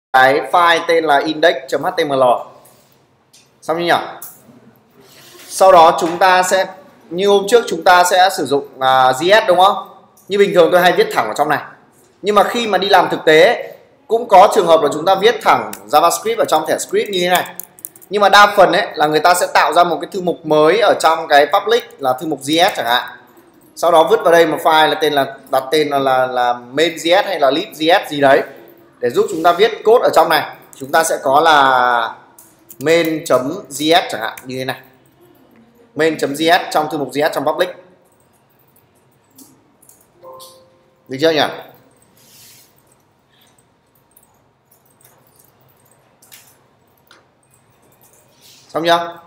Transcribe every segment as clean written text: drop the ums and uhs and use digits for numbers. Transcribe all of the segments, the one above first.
cái file tên là index.html. Xong chưa nhỉ? Sau đó chúng ta sẽ, như hôm trước chúng ta sẽ sử dụng JS đúng không? Như bình thường tôi hay viết thẳng ở trong này. Nhưng mà khi mà đi làm thực tế cũng có trường hợp là chúng ta viết thẳng JavaScript ở trong thẻ script như thế này. Nhưng mà đa phần ấy là người ta sẽ tạo ra một cái thư mục mới ở trong cái public là thư mục JS chẳng hạn. Sau đó vứt vào đây một file là tên là đặt tên là main.js hay là lib.js gì đấy để giúp chúng ta viết code ở trong này. Chúng ta sẽ có là main.js chẳng hạn như thế này. Main.js trong thư mục JS trong public. Được chưa nhỉ? Xong chưa?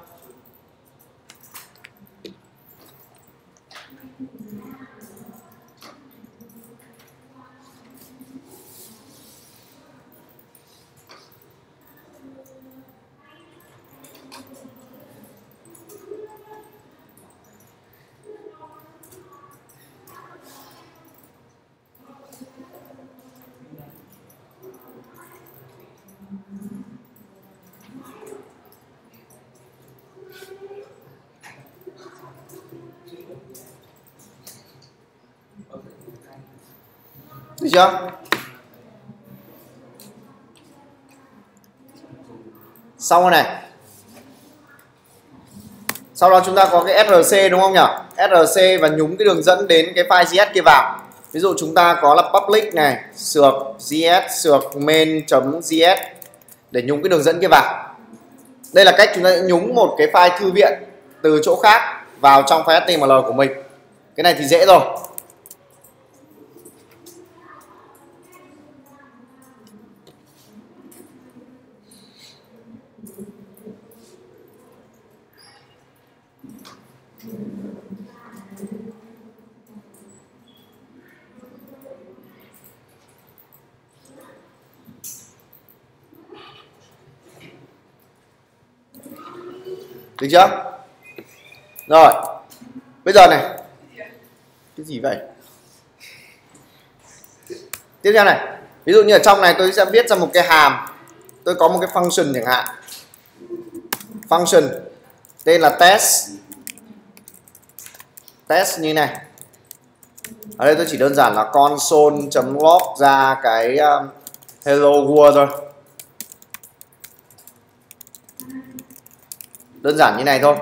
Được chưa? Xong rồi này. Sau đó chúng ta có cái src đúng không nhỉ? src và nhúng cái đường dẫn đến cái file JS kia vào. Ví dụ chúng ta có là public này, sược JS, sược main.js để nhúng cái đường dẫn kia vào. Đây là cách chúng ta nhúng một cái file thư viện từ chỗ khác vào trong file HTML của mình. Cái này thì dễ rồi. Được chưa? Rồi. Bây giờ này. Cái gì vậy? Tiếp theo này. Ví dụ như ở trong này tôi sẽ viết ra một cái hàm. Tôi có một cái function chẳng hạn. Function tên là test. Test như này. Ở đây tôi chỉ đơn giản là console.log ra cái hello world thôi. Đơn giản như này thôi.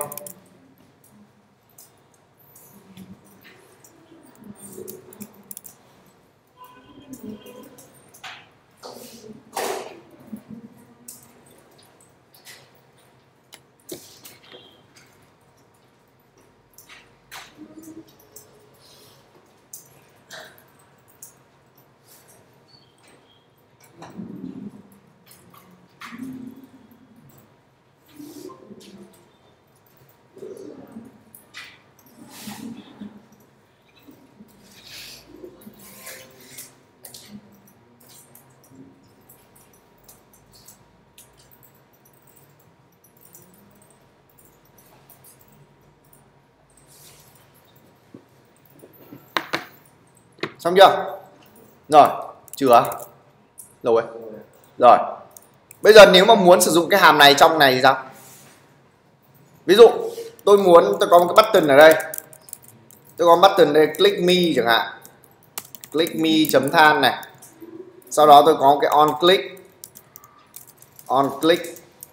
Xong chưa? Rồi, chưa? Rồi. Rồi. Bây giờ nếu mà muốn sử dụng cái hàm này trong này thì sao? Ví dụ tôi có một cái button ở đây. Tôi có button đây click me chẳng hạn. Click me chấm than này. Sau đó tôi có cái on click. On click.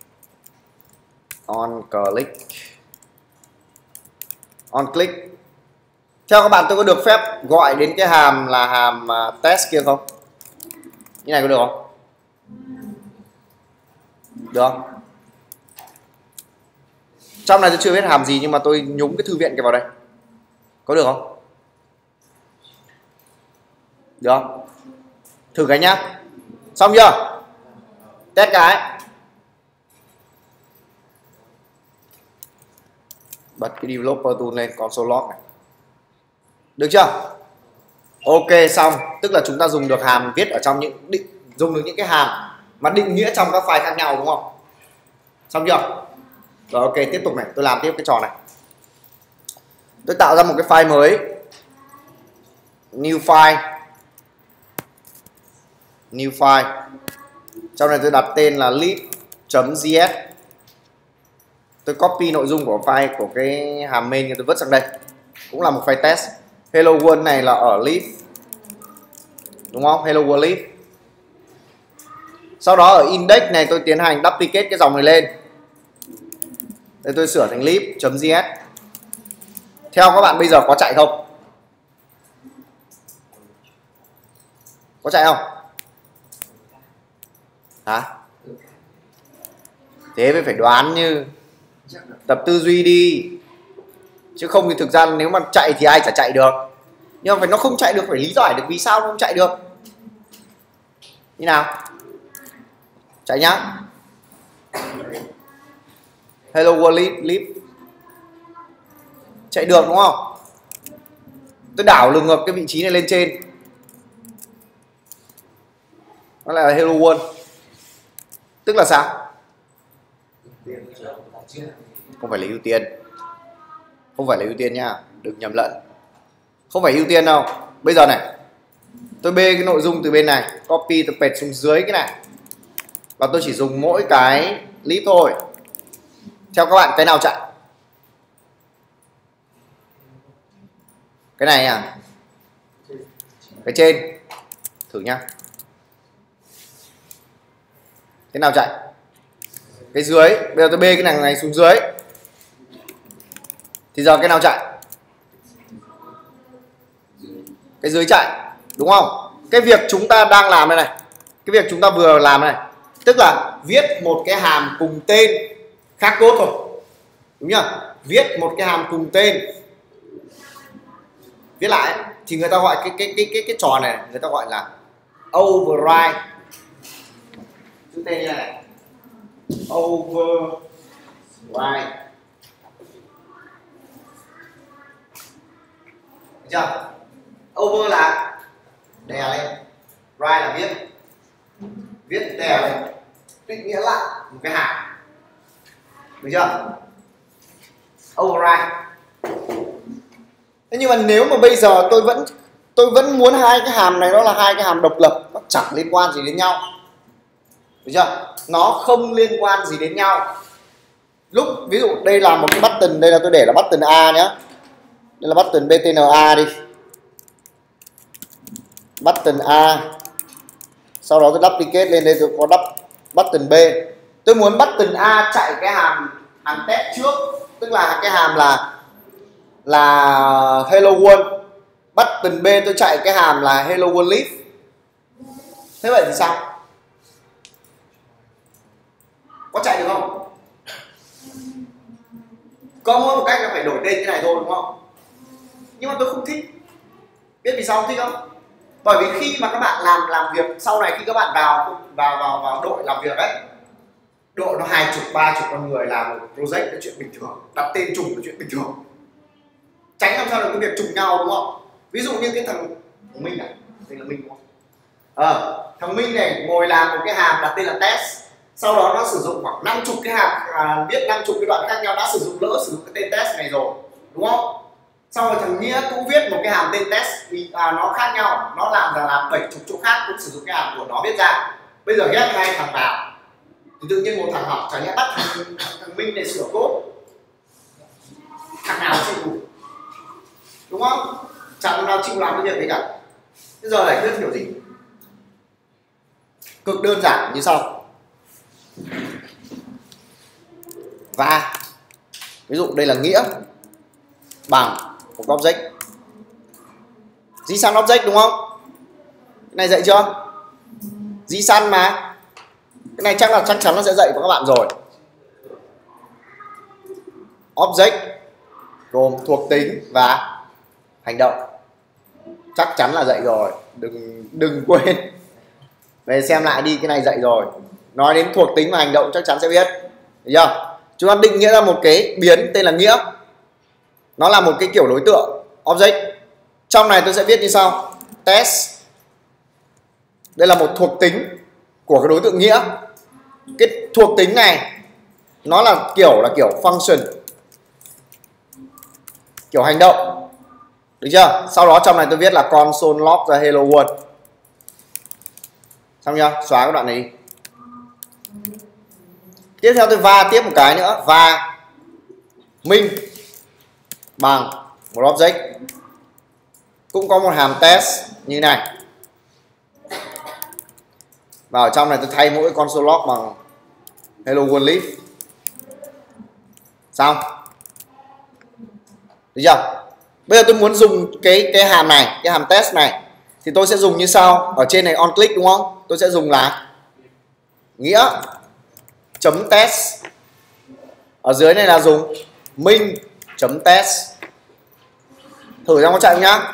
On click. On click. Theo các bạn tôi có được phép gọi đến cái hàm là hàm test kia không? Như này có được không? Được không? Trong này tôi chưa biết hàm gì nhưng mà tôi nhúng cái thư viện kia vào đây. Có được không? Được không? Thử cái nhá. Xong chưa? Test cái. Bật cái developer tool lên, console log này. Được chưa? Ok xong, tức là chúng ta dùng được hàm viết ở trong dùng được những cái hàm mà định nghĩa trong các file khác nhau đúng không? Xong chưa? Rồi ok, tiếp tục này, tôi làm tiếp cái trò này. Tôi tạo ra một cái file mới. New file. Trong này tôi đặt tên là lib.js. Tôi copy nội dung của file của cái hàm main, tôi vứt sang đây. Cũng là một file test. Hello world này là ở lib, đúng không? Hello world lib. Sau đó ở index này tôi tiến hành duplicate cái dòng này lên. Đây tôi sửa thành lib.js. Theo các bạn bây giờ có chạy không? Có chạy không? Hả? Thế mới phải đoán, như tập tư duy đi. Chứ không thì thực ra nếu mà chạy thì ai chả chạy được. Nhưng mà phải nó không chạy được, phải lý giải được vì sao nó không chạy được. Như nào? Chạy nhá. Hello world lib. Chạy được đúng không? Tôi đảo lường ngược cái vị trí này lên trên, nó lại là hello world. Tức là sao? Không phải là ưu tiên. Không phải là ưu tiên nha, đừng nhầm lẫn. Không phải ưu tiên đâu. Bây giờ này, tôi bê cái nội dung từ bên này, copy tôi paste xuống dưới cái này, và tôi chỉ dùng mỗi cái lib thôi. Theo các bạn cái nào chạy? Cái này à? Cái trên. Thử nhá. Cái nào chạy? Cái dưới. Bây giờ tôi bê cái này xuống dưới, thì giờ cái nào chạy? Cái dưới chạy, đúng không? Cái việc chúng ta đang làm đây này, cái việc chúng ta vừa làm này, tức là viết một cái hàm cùng tên khác cốt thôi, đúng nhá? Viết một cái hàm cùng tên, viết lại thì người ta gọi cái trò này người ta gọi là override. Chữ tên như này, override. Được chưa? Over là đè lên, write là viết đè lên, định nghĩa lại một cái hàm. Được chưa? Override. Thế nhưng mà nếu mà bây giờ tôi vẫn muốn hai cái hàm này nó là hai cái hàm độc lập, nó chẳng liên quan gì đến nhau. Được chưa? Nó không liên quan gì đến nhau. Lúc ví dụ đây là một cái button, đây là tôi để là button A nhé. Đây là button BTNA đi. Button A. Sau đó tôi duplicate lên đây, tôi có button B. Tôi muốn button A chạy cái hàm test trước, tức là cái hàm là hello world. Button B tôi chạy cái hàm là hello world lib. Thế vậy thì sao? Có chạy được không? Có mỗi một cách là phải đổi tên cái này thôi, đúng không? Nhưng mà tôi không thích. Biết vì sao không thích không? Bởi vì khi mà các bạn làm việc sau này, khi các bạn vào đội làm việc ấy, đội nó 20-30 con người làm một project là chuyện bình thường, đặt tên trùng là chuyện bình thường, tránh làm sao được cái việc trùng nhau, đúng không? Ví dụ như cái thằng Minh này, đây là Minh đúng không? Thằng Minh này ngồi làm một cái hàm đặt tên là test, sau đó nó sử dụng khoảng 50 cái hàm viết 50 cái đoạn khác nhau, đã sử dụng cái tên test này rồi, đúng không? Sau rồi thằng Nghĩa cũng viết một cái hàm tên test nó khác nhau, nó làm 70 chỗ khác cũng sử dụng cái hàm của nó viết ra. Bây giờ ghép hai thằng vào thì tự nhiên một thằng học chẳng nhẽ bắt thằng Minh để sửa code, thằng nào chịu đủ, đúng không? Chẳng thằng nào chịu làm cái việc đấy cả. Bây giờ giải quyết kiểu gì? Cực đơn giản như sau. Và ví dụ đây là Nghĩa bằng một object, JSON object, đúng không? Cái này dạy chưa? JSON mà. Cái này chắc chắn nó sẽ dạy của các bạn rồi. Object gồm thuộc tính và hành động. Chắc chắn là dạy rồi, đừng quên. Về xem lại đi, cái này dạy rồi. Nói đến thuộc tính và hành động chắc chắn sẽ biết. Được chưa? Chúng ta định nghĩa ra một cái biến tên là Nghĩa. Nó là một cái kiểu đối tượng object. Trong này tôi sẽ viết như sau: test. Đây là một thuộc tính của cái đối tượng Nghĩa. Cái thuộc tính này nó là kiểu function, kiểu hành động. Được chưa? Sau đó trong này tôi viết là console log ra hello world. Xong chưa? Xóa cái đoạn này đi. Tiếp theo tôi va tiếp một cái nữa, và minh bằng một object, cũng có một hàm test như này. Và ở trong này tôi thay mỗi console log bằng hello world list. Xong. Được chưa? Bây giờ tôi muốn dùng cái hàm này, cái hàm test này, thì tôi sẽ dùng như sau. Ở trên này on click đúng không? Tôi sẽ dùng là nghĩa chấm test. Ở dưới này là dùng minh chấm test. Thử xem có chạy không nhá.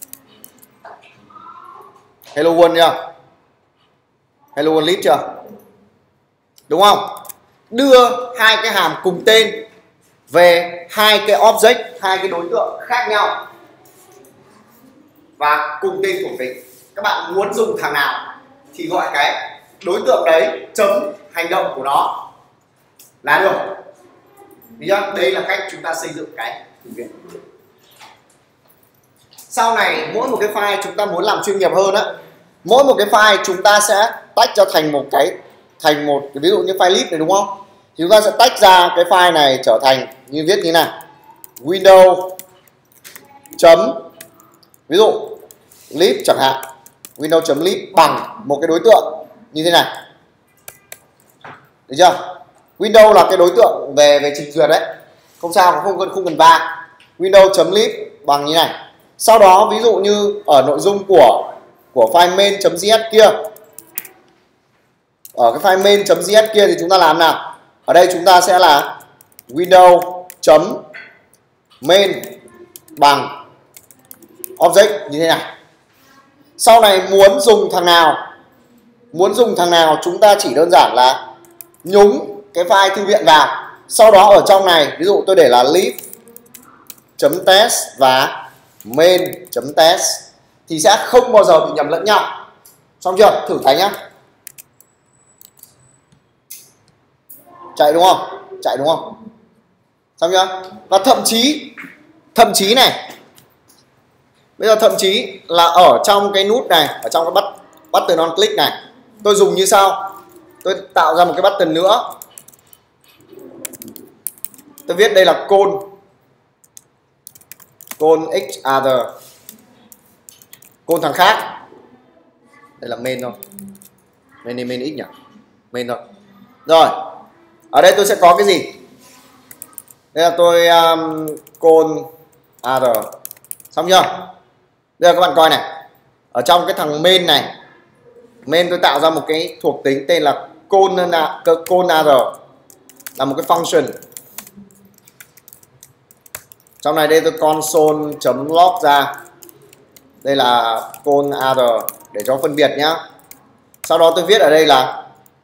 Hello world chưa? Hello world list chưa? Đúng không? Đưa hai cái hàm cùng tên về hai cái object, hai cái đối tượng khác nhau và cùng tên thuộc tính. Các bạn muốn dùng thằng nào thì gọi cái đối tượng đấy chấm hành động của nó là được. Đấy là cách chúng ta xây dựng cái thư viện. Sau này mỗi một cái file chúng ta muốn làm chuyên nghiệp hơn á, mỗi một cái file chúng ta sẽ tách cho thành một cái ví dụ như file list này đúng không? Thì chúng ta sẽ tách ra cái file này trở thành như viết như này. Windows chấm ví dụ list chẳng hạn. Windows chấm list bằng một cái đối tượng như thế này. Được chưa? Windows là cái đối tượng về trình duyệt đấy. Không sao, không cần va. Windows chấm list bằng như này. Sau đó ví dụ như ở nội dung của file main.js kia, ở cái file main.js kia thì chúng ta làm nào? Ở đây chúng ta sẽ là Windows.main bằng object như thế này. Sau này muốn dùng thằng nào chúng ta chỉ đơn giản là nhúng cái file thư viện vào. Sau đó ở trong này ví dụ tôi để là list.test và main.test thì sẽ không bao giờ bị nhầm lẫn nhau. Xong chưa? Thử cái nhá. Chạy đúng không? Chạy đúng không? Xong chưa? Và thậm chí này, bây giờ thậm chí là ở trong cái nút này, ở trong cái button on click này, tôi dùng như sau. Tôi tạo ra một cái button nữa. Tôi viết đây là call x other, call thằng khác. Đây là main thôi. Main x nhỉ? Main thôi. Rồi. Ở đây tôi sẽ có cái gì? Đây là tôi call other. Xong chưa? Bây giờ các bạn coi này. Ở trong cái thằng main này, main tôi tạo ra một cái thuộc tính tên là call other, là một cái function. Trong này đây tôi console.log ra. Đây là call other để cho phân biệt nhá. Sau đó tôi viết ở đây là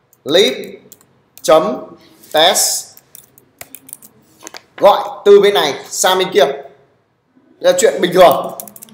list.test, gọi từ bên này sang bên kia. Đây là chuyện bình thường.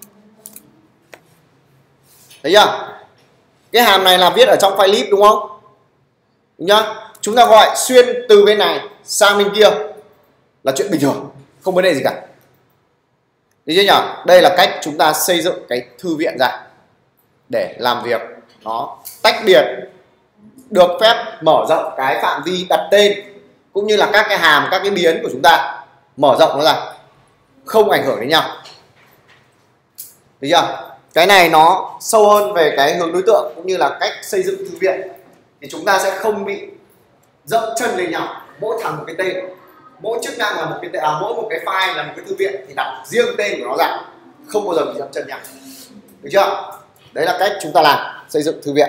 Thấy chưa? Cái hàm này là viết ở trong file list đúng không? Đúng nhá? Chúng ta gọi xuyên từ bên này sang bên kia là chuyện bình thường, không vấn đề gì cả. Được chưa nhỉ? Đây là cách chúng ta xây dựng cái thư viện ra để làm việc nó tách biệt, được phép mở rộng cái phạm vi đặt tên cũng như là các cái hàm, các cái biến của chúng ta, mở rộng nó ra, không ảnh hưởng đến nhau. Được chưa? Cái này nó sâu hơn về cái hướng đối tượng cũng như là cách xây dựng thư viện, thì chúng ta sẽ không bị dẫm chân lên nhau. Mỗi thằng một cái tên, mỗi chức năng là một cái tên, mỗi một cái file là một cái thư viện thì đặt riêng tên của nó ra, không bao giờ bị dẫm chân nhau. Được chưa? Đấy là cách chúng ta làm xây dựng thư viện.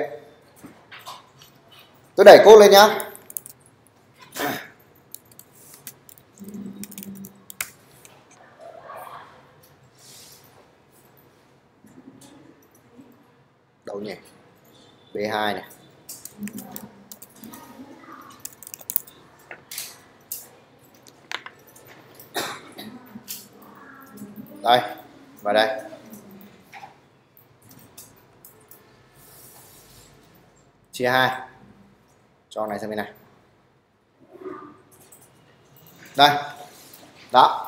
Tôi đẩy code lên nhá. Đâu nhỉ? B2 này. Đây, vào đây. Chia 2. Cho này sang bên này. Đây. Đó.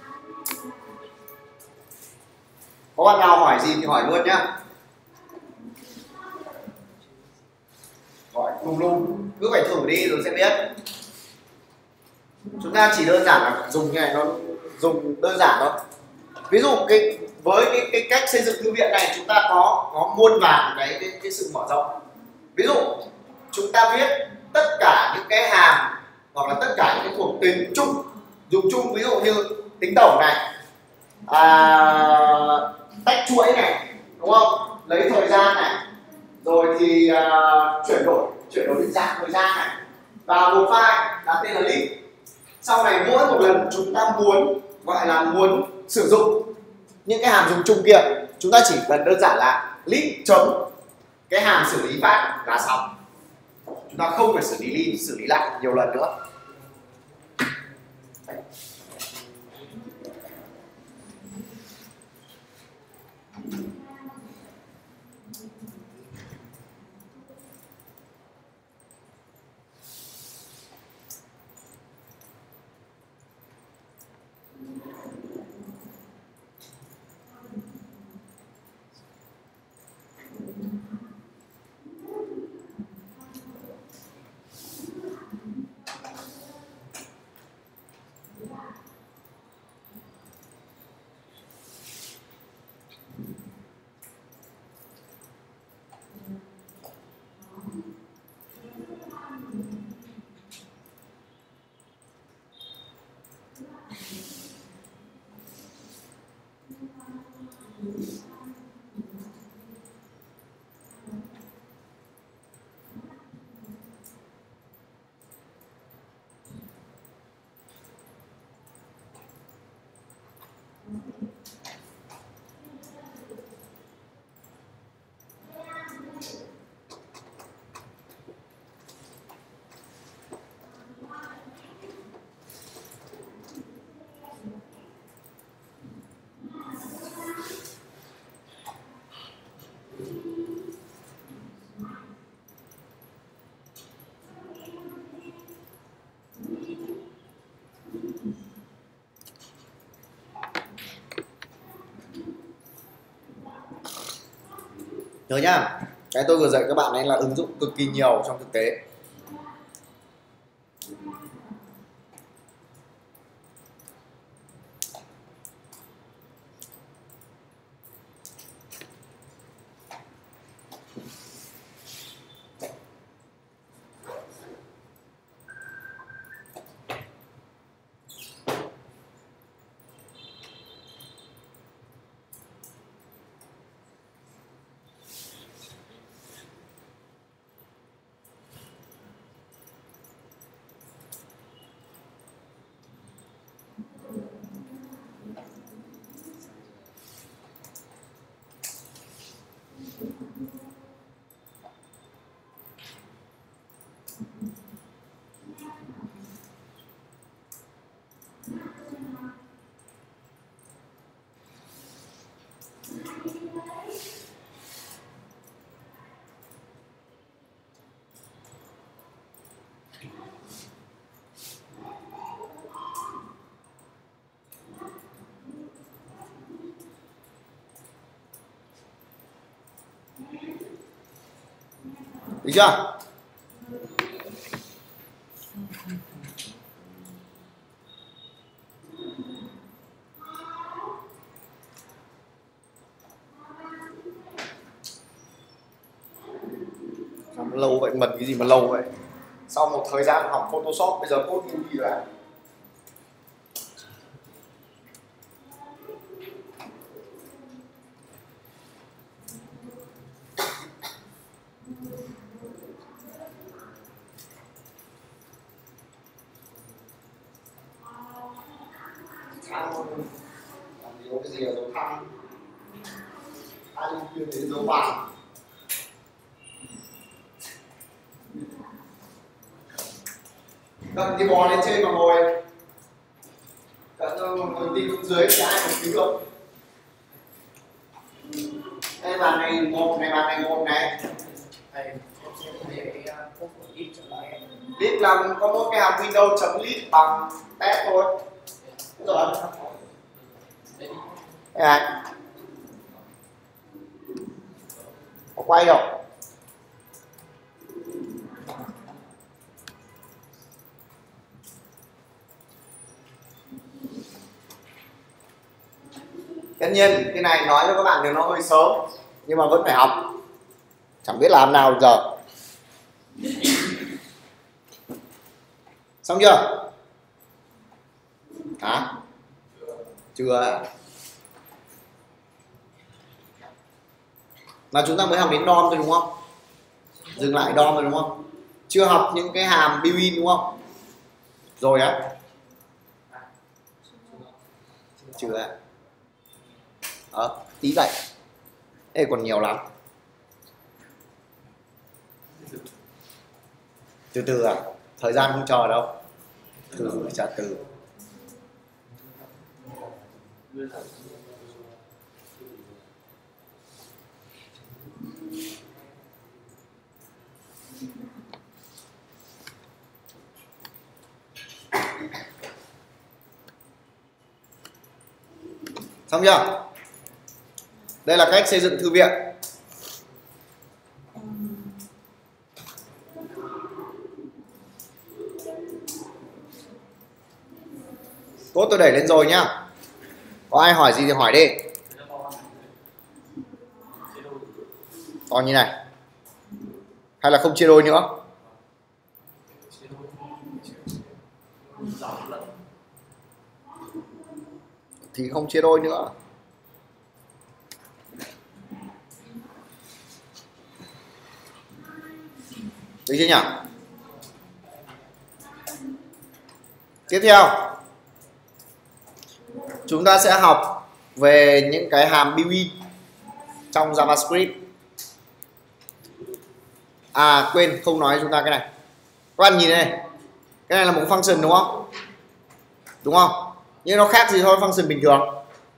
Có bạn nào hỏi gì thì hỏi luôn nhá. Hỏi lung lung, cứ phải thử đi rồi sẽ biết. Chúng ta chỉ đơn giản là dùng như này, nó dùng đơn giản thôi. Ví dụ với cái cách xây dựng thư viện này chúng ta có muôn vàn cái sự mở rộng. Ví dụ chúng ta viết tất cả những cái hàm hoặc là tất cả những cái thuộc tính chung, dùng chung, ví dụ như tính tổng này, tách chuỗi này, đúng không, lấy thời gian này, rồi thì chuyển đổi định dạng thời gian này, và một file đặt tên là list. Sau này mỗi một lần chúng ta muốn gọi là muốn sử dụng những cái hàm dùng chung kia, chúng ta chỉ cần đơn giản là list chấm cái hàm xử lý phát là xong. Chúng ta không phải xử lý lại nhiều lần nữa. Nhớ nhá, cái tôi vừa dạy các bạn ấy là ứng dụng cực kỳ nhiều trong thực tế. Được chưa? Sao lâu vậy, mật cái gì mà lâu vậy? Sau một thời gian học Photoshop bây giờ code UV rồi à? Làm gì có cái gì là dấu thăng, ai ưu tiên đến dấu bằng. Cầm cái bò lên trên mà ngồi, cầm ngồi tìm xuống dưới thì ai cũng cứu được. Đây bàn này một này, bàn này một này. List là có một cái hàm Windows chấm list bằng test thôi. Đúng rồi. Đây này. Có quay không? Tất nhiên cái này nói cho các bạn thì nó hơi sớm, nhưng mà vẫn phải học, chẳng biết làm nào giờ. Xong chưa? Hả? Chưa. Mà chúng ta mới học đến DOM thôi đúng không? Dừng lại DOM rồi đúng không? Chưa học những cái hàm built-in đúng không? Rồi á? Chưa. Tí vậy. Ê còn nhiều lắm. Từ từ à? Thời gian không chờ đâu. Từ trả từ. Xong chưa? Đây là cách xây dựng thư viện. Code tôi đẩy lên rồi nhá. Có ai hỏi gì thì hỏi đi. To như này. Hay là không chia đôi nữa? Thì không chia đôi nữa. Được chưa nhỉ? Tiếp theo chúng ta sẽ học về những cái hàm built-in trong JavaScript. À quên, không nói chúng ta cái này. Các bạn nhìn này, cái này là một function đúng không? Đúng không? Nhưng nó khác gì thôi function bình thường.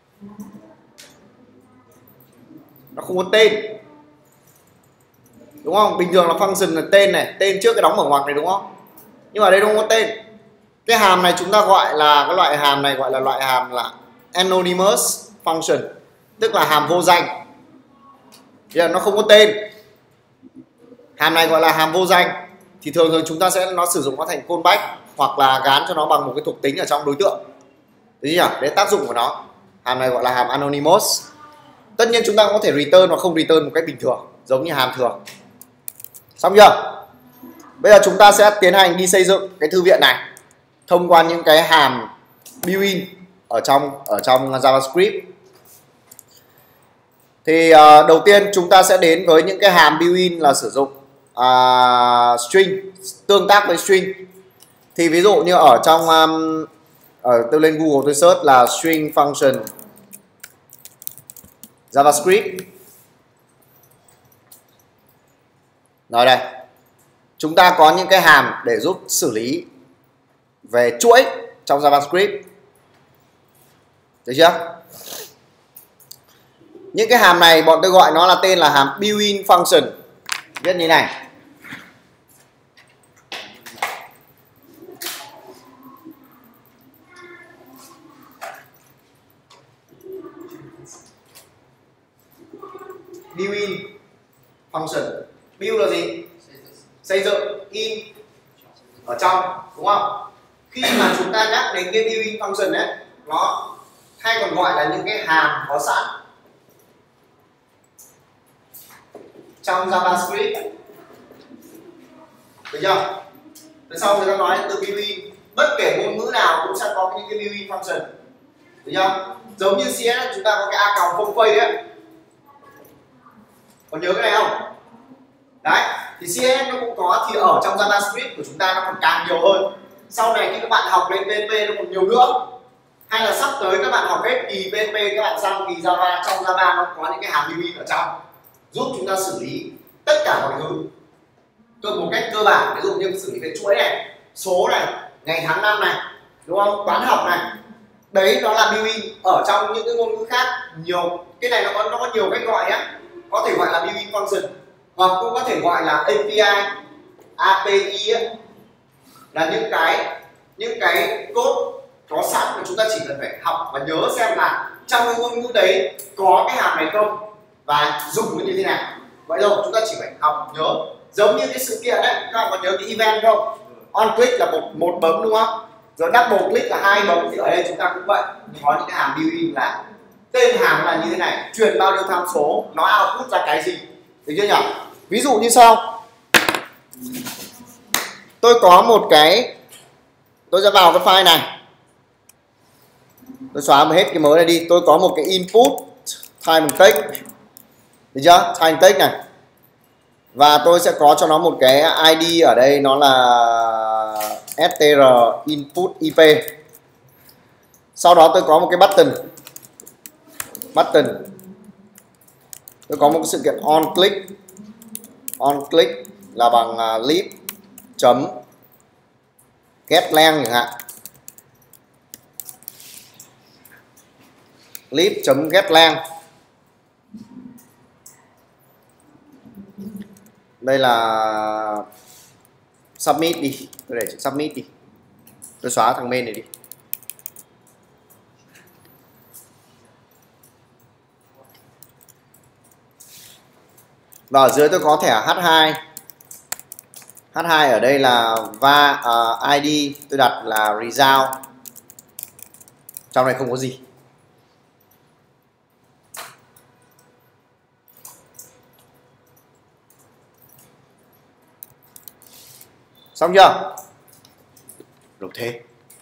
Nó không có tên. Đúng không? Bình thường là function là tên này, tên trước cái đóng mở ngoặc này đúng không? Nhưng mà đây không có tên. Cái hàm này chúng ta gọi là cái loại hàm này gọi là loại hàm là anonymous function, tức là hàm vô danh. Giờ nó không có tên. Hàm này gọi là hàm vô danh thì thường thường chúng ta sẽ sử dụng nó thành callback hoặc là gán cho nó bằng một cái thuộc tính ở trong đối tượng. Đấy nhỉ? Đấy tác dụng của nó. Hàm này gọi là hàm anonymous. Tất nhiên chúng ta cũng có thể return hoặc không return một cách bình thường, giống như hàm thường. Xong chưa? Bây giờ chúng ta sẽ tiến hành đi xây dựng cái thư viện này thông qua những cái hàm built-in ở trong JavaScript. Thì đầu tiên chúng ta sẽ đến với những cái hàm built-in là sử dụng string, tương tác với string. Thì ví dụ như ở trong tôi lên Google tôi search là string function JavaScript. Rồi đây. Chúng ta có những cái hàm để giúp xử lý về chuỗi trong JavaScript. Được chưa? Những cái hàm này bọn tôi gọi nó là tên là hàm built-in function. Viết như này. Built-in function. Build là gì? Xây dựng. In ở trong, đúng không? Khi mà chúng ta nhắc đến cái built-in function ấy, nó hay còn gọi là những cái hàm có sẵn trong JavaScript. Được chưa? Từ sau người ta nói từ built-in, bất kể ngôn ngữ nào cũng sẽ có những cái built-in function. Được chưa? Giống như CS chúng ta có cái a còng phây đấy. Còn nhớ cái này không? Đấy, thì CS nó cũng có, thì ở trong JavaScript của chúng ta nó còn càng nhiều hơn. Sau này khi các bạn học lên PHP nó còn nhiều nữa. Hay là sắp tới các bạn học hết kỳ PHP, các bạn sang kỳ Java, trong Java nó có những cái hàm built-in ở trong giúp chúng ta xử lý tất cả mọi thứ một cách cơ bản. Ví dụ như xử lý về chuỗi này, số này, ngày tháng năm này, đúng không? Toán học này. Đấy nó là built-in. Ở trong những cái ngôn ngữ khác nhiều, cái này nó có nhiều cách gọi nhé. Có thể gọi là built-in function hoặc cũng có thể gọi là API, API ấy, là những cái code có sẵn mà chúng ta chỉ cần phải học và nhớ xem là trong cái ngôn ngữ đấy có cái hàm này không và dùng nó như thế nào. Vậy thôi, chúng ta chỉ phải học nhớ. Giống như cái sự kiện đấy, các bạn còn nhớ cái event không? On click là một bấm đúng không? Rồi double click là 2 bấm, thì ở đây chúng ta cũng vậy. Có những cái hàm built-in là Tên hàm là như thế này, truyền bao nhiêu tham số, nó output ra cái gì, được chưa nhỉ? Ví dụ như sau, tôi có một cái, tôi sẽ vào cái file này, tôi xóa hết cái mới này đi. Tôi có một cái input time and take, được chưa? Time and take này, và tôi sẽ có cho nó một cái ID ở đây, nó là str input ip. Sau đó tôi có một cái button, tôi có một cái sự kiện on click là bằng lib chấm get length chẳng hạn, lib chấm get length. Đây là submit đi, tôi để chữ submit đi, tôi xóa thằng main này đi. Và ở dưới tôi có thẻ H2. H2 ở đây là ID tôi đặt là result. Trong này không có gì. Xong chưa? Nộp thế.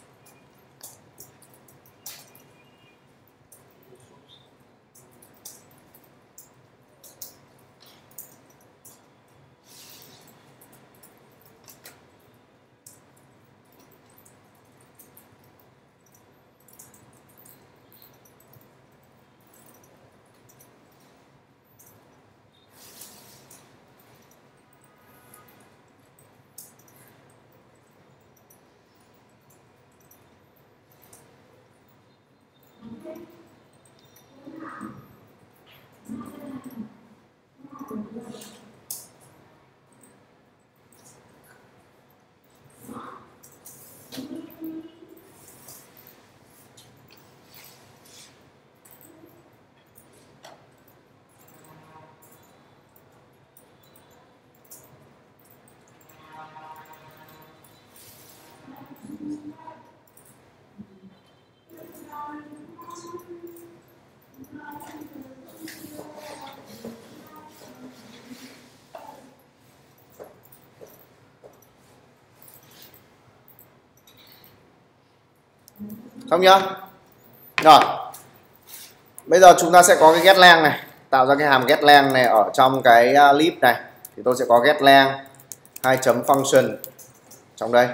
Xong chưa? Rồi. Bây giờ chúng ta sẽ có cái get length này, tạo ra cái hàm get length này ở trong cái lib này. Thì tôi sẽ có get length 2 chấm function trong đây.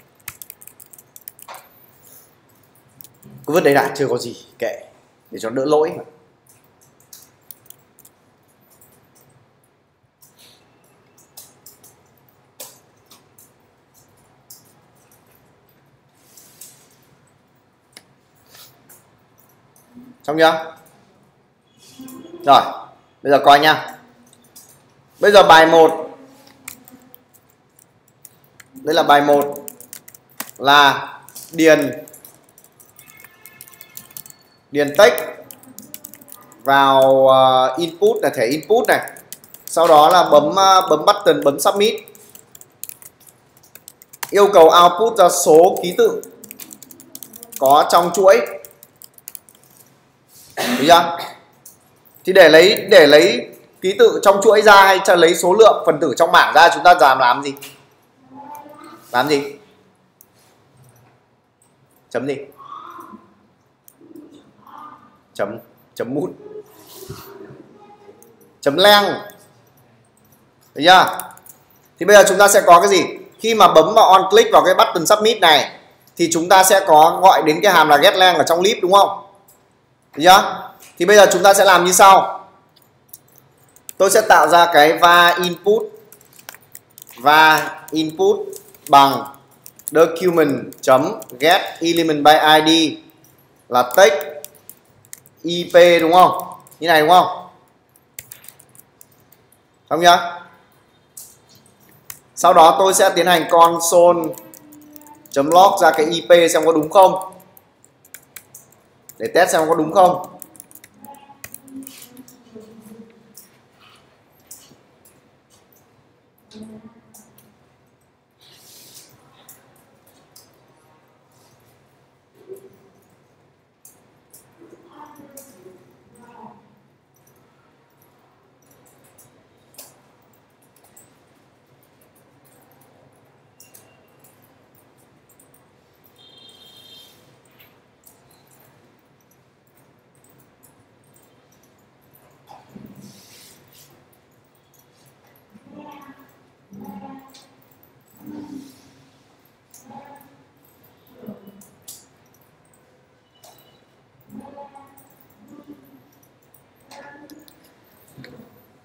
Cứ vứt đấy đã, chưa có gì, kệ để cho đỡ lỗi mà. Xong chưa? Rồi, bây giờ coi nha. Bây giờ bài 1. Đây là bài 1 là điền text vào input là thẻ input này. Sau đó là bấm button, bấm submit. Yêu cầu output ra số ký tự có trong chuỗi. Được chưa? Thì để lấy ký tự trong chuỗi ra hay cho lấy số lượng phần tử trong bảng ra, chúng ta làm gì? Làm gì? Chấm gì? Chấm mút. Chấm length. Được chưa? Thì bây giờ chúng ta sẽ có cái gì? Khi mà bấm vào on click vào cái button submit này thì chúng ta sẽ có gọi đến cái hàm là get length ở trong lib, đúng không? Được chưa? Thì bây giờ chúng ta sẽ làm như sau. Tôi sẽ tạo ra cái va input bằng document.get element by id là text ip, đúng không? Như này đúng không? Xong chưa? Sau đó tôi sẽ tiến hành console.log ra cái ip xem có đúng không, để test xem có đúng không.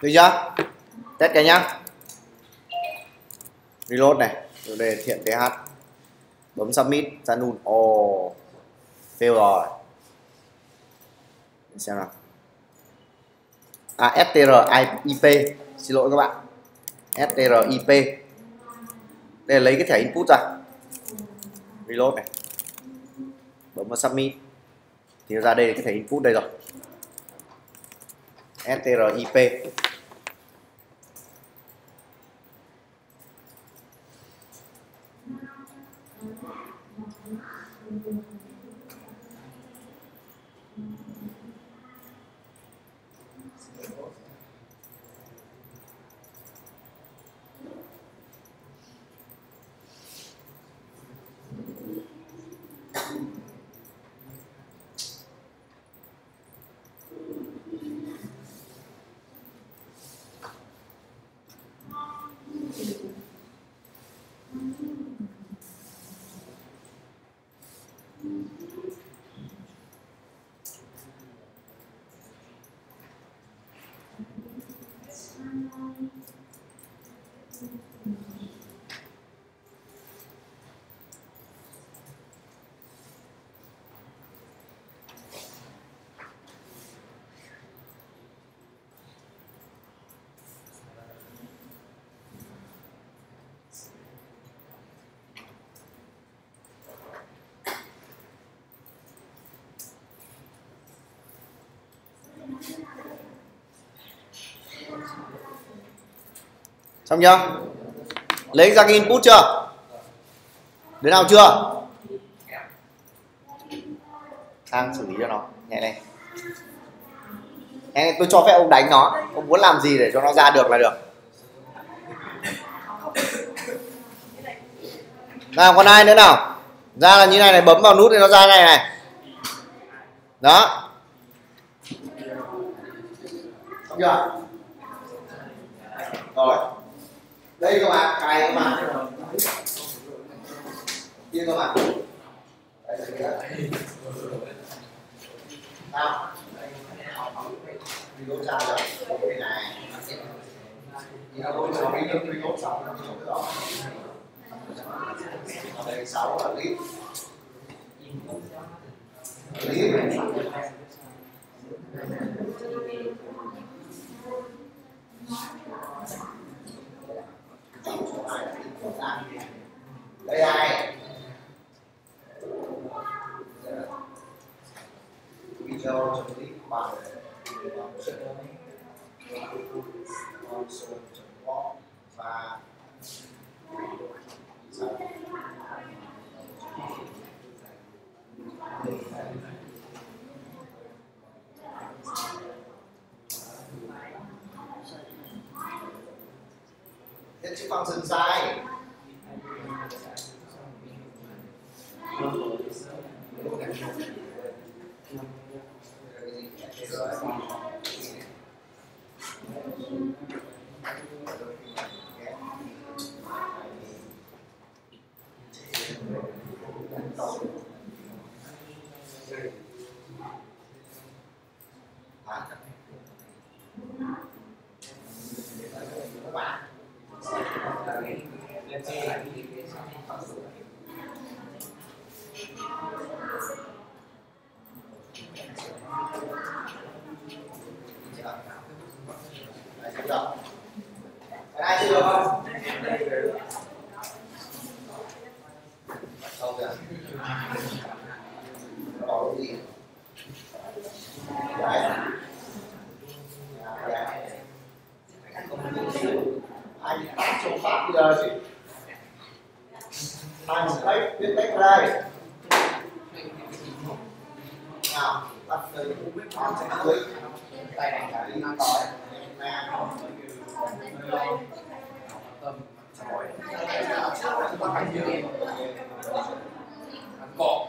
Được chưa? Test cái nhá. Reload này, để hiện TH. Bấm submit ra null. Ồ, fail rồi. Để xem nào. STR IP, xin lỗi các bạn. STR IP. Đây là lấy cái thẻ input ra. Reload này. Bấm vào submit. Thì nó ra đây là cái thẻ input đây rồi. STR IP. Xong chưa? Lấy ra cái input chưa? Đứa nào chưa? Sang xử lý cho nó nhẹ này. Tôi cho phép ông đánh nó. Ông muốn làm gì để cho nó ra được là được. Nào còn ai nữa nào? Ra là như này này, bấm vào nút thì nó ra này này. Đó. Xong chưa? Rồi. Đây các bạn, cài các bạn. Kia các bạn. Nào. Reload ra rồi. Cái này. Reload xong rồi. Đây 6 là clip. Đây này. Video clip bằng và Thế chữ function sai. Ai chưa được không? Không được. Có gì? Đấy. Anh bắt trong pháp bây giờ chị. Anh cách viết cách đây. Nào, bắt tới con sẽ tới. Tay này cả đi coi. Cọ.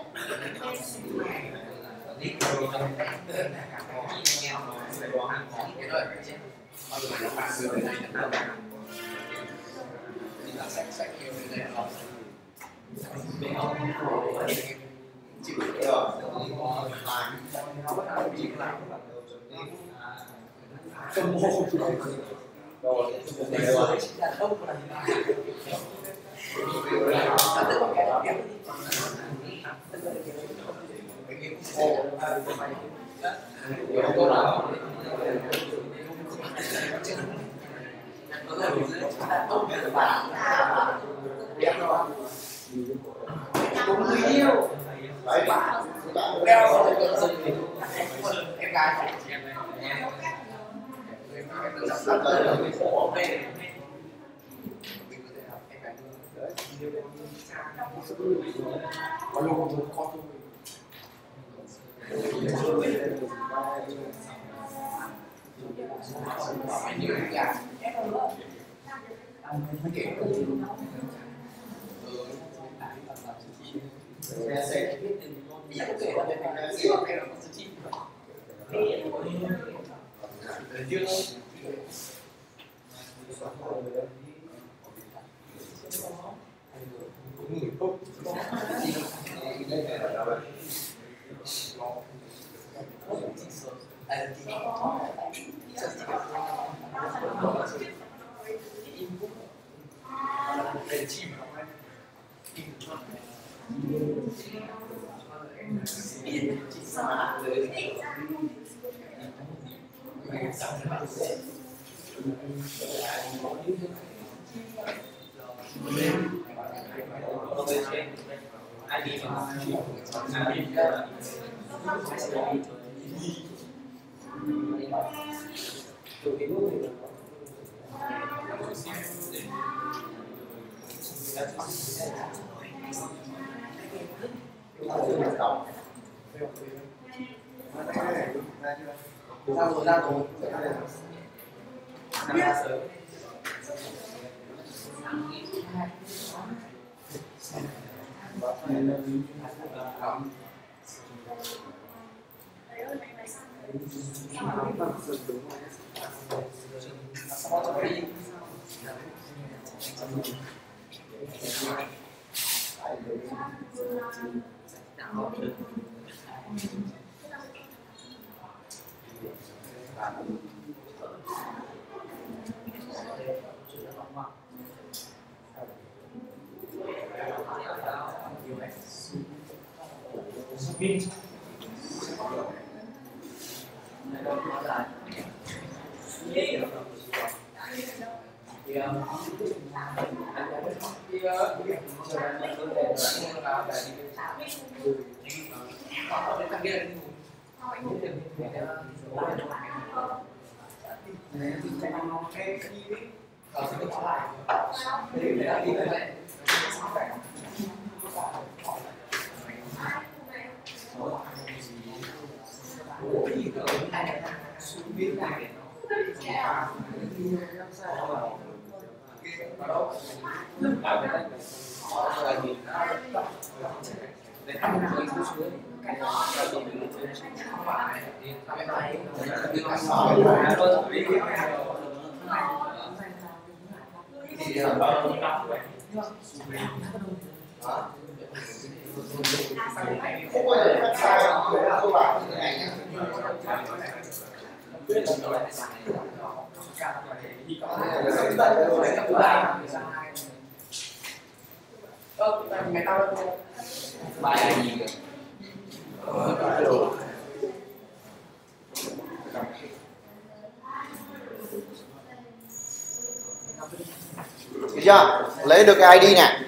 Được chưa? Lấy được cái ID này.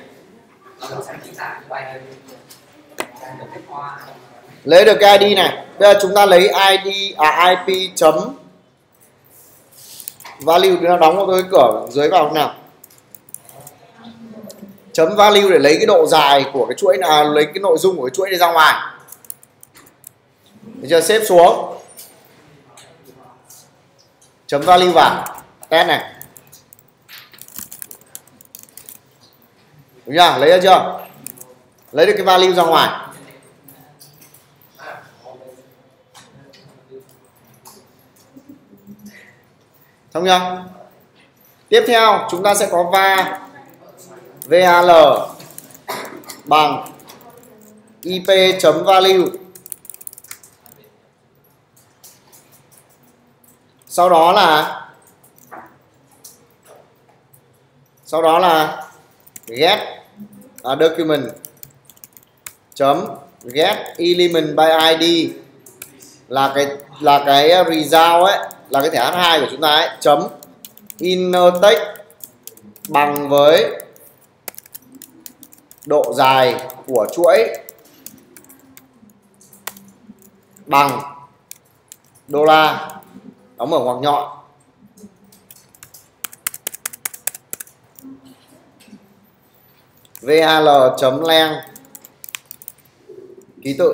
Lấy được cái ID này. Bây giờ chúng ta lấy IP chấm value, nó đóng vào cái cửa dưới vào nào. Chấm value để lấy cái độ dài của cái chuỗi là lấy cái nội dung của cái chuỗi này ra ngoài. Được chưa? Xếp xuống. Chấm value vào. Test này. Đúng chưa? Lấy ra chưa? Lấy được cái value ra ngoài. Xong chưa? Tiếp theo chúng ta sẽ có val bằng ip.value Sau đó là get document chấm get element by ID là cái result ấy, là cái thẻ H2 của chúng ta ấy, chấm inner text bằng với độ dài của chuỗi bằng đô la đóng mở ngoặc nhọn val.length ký tự.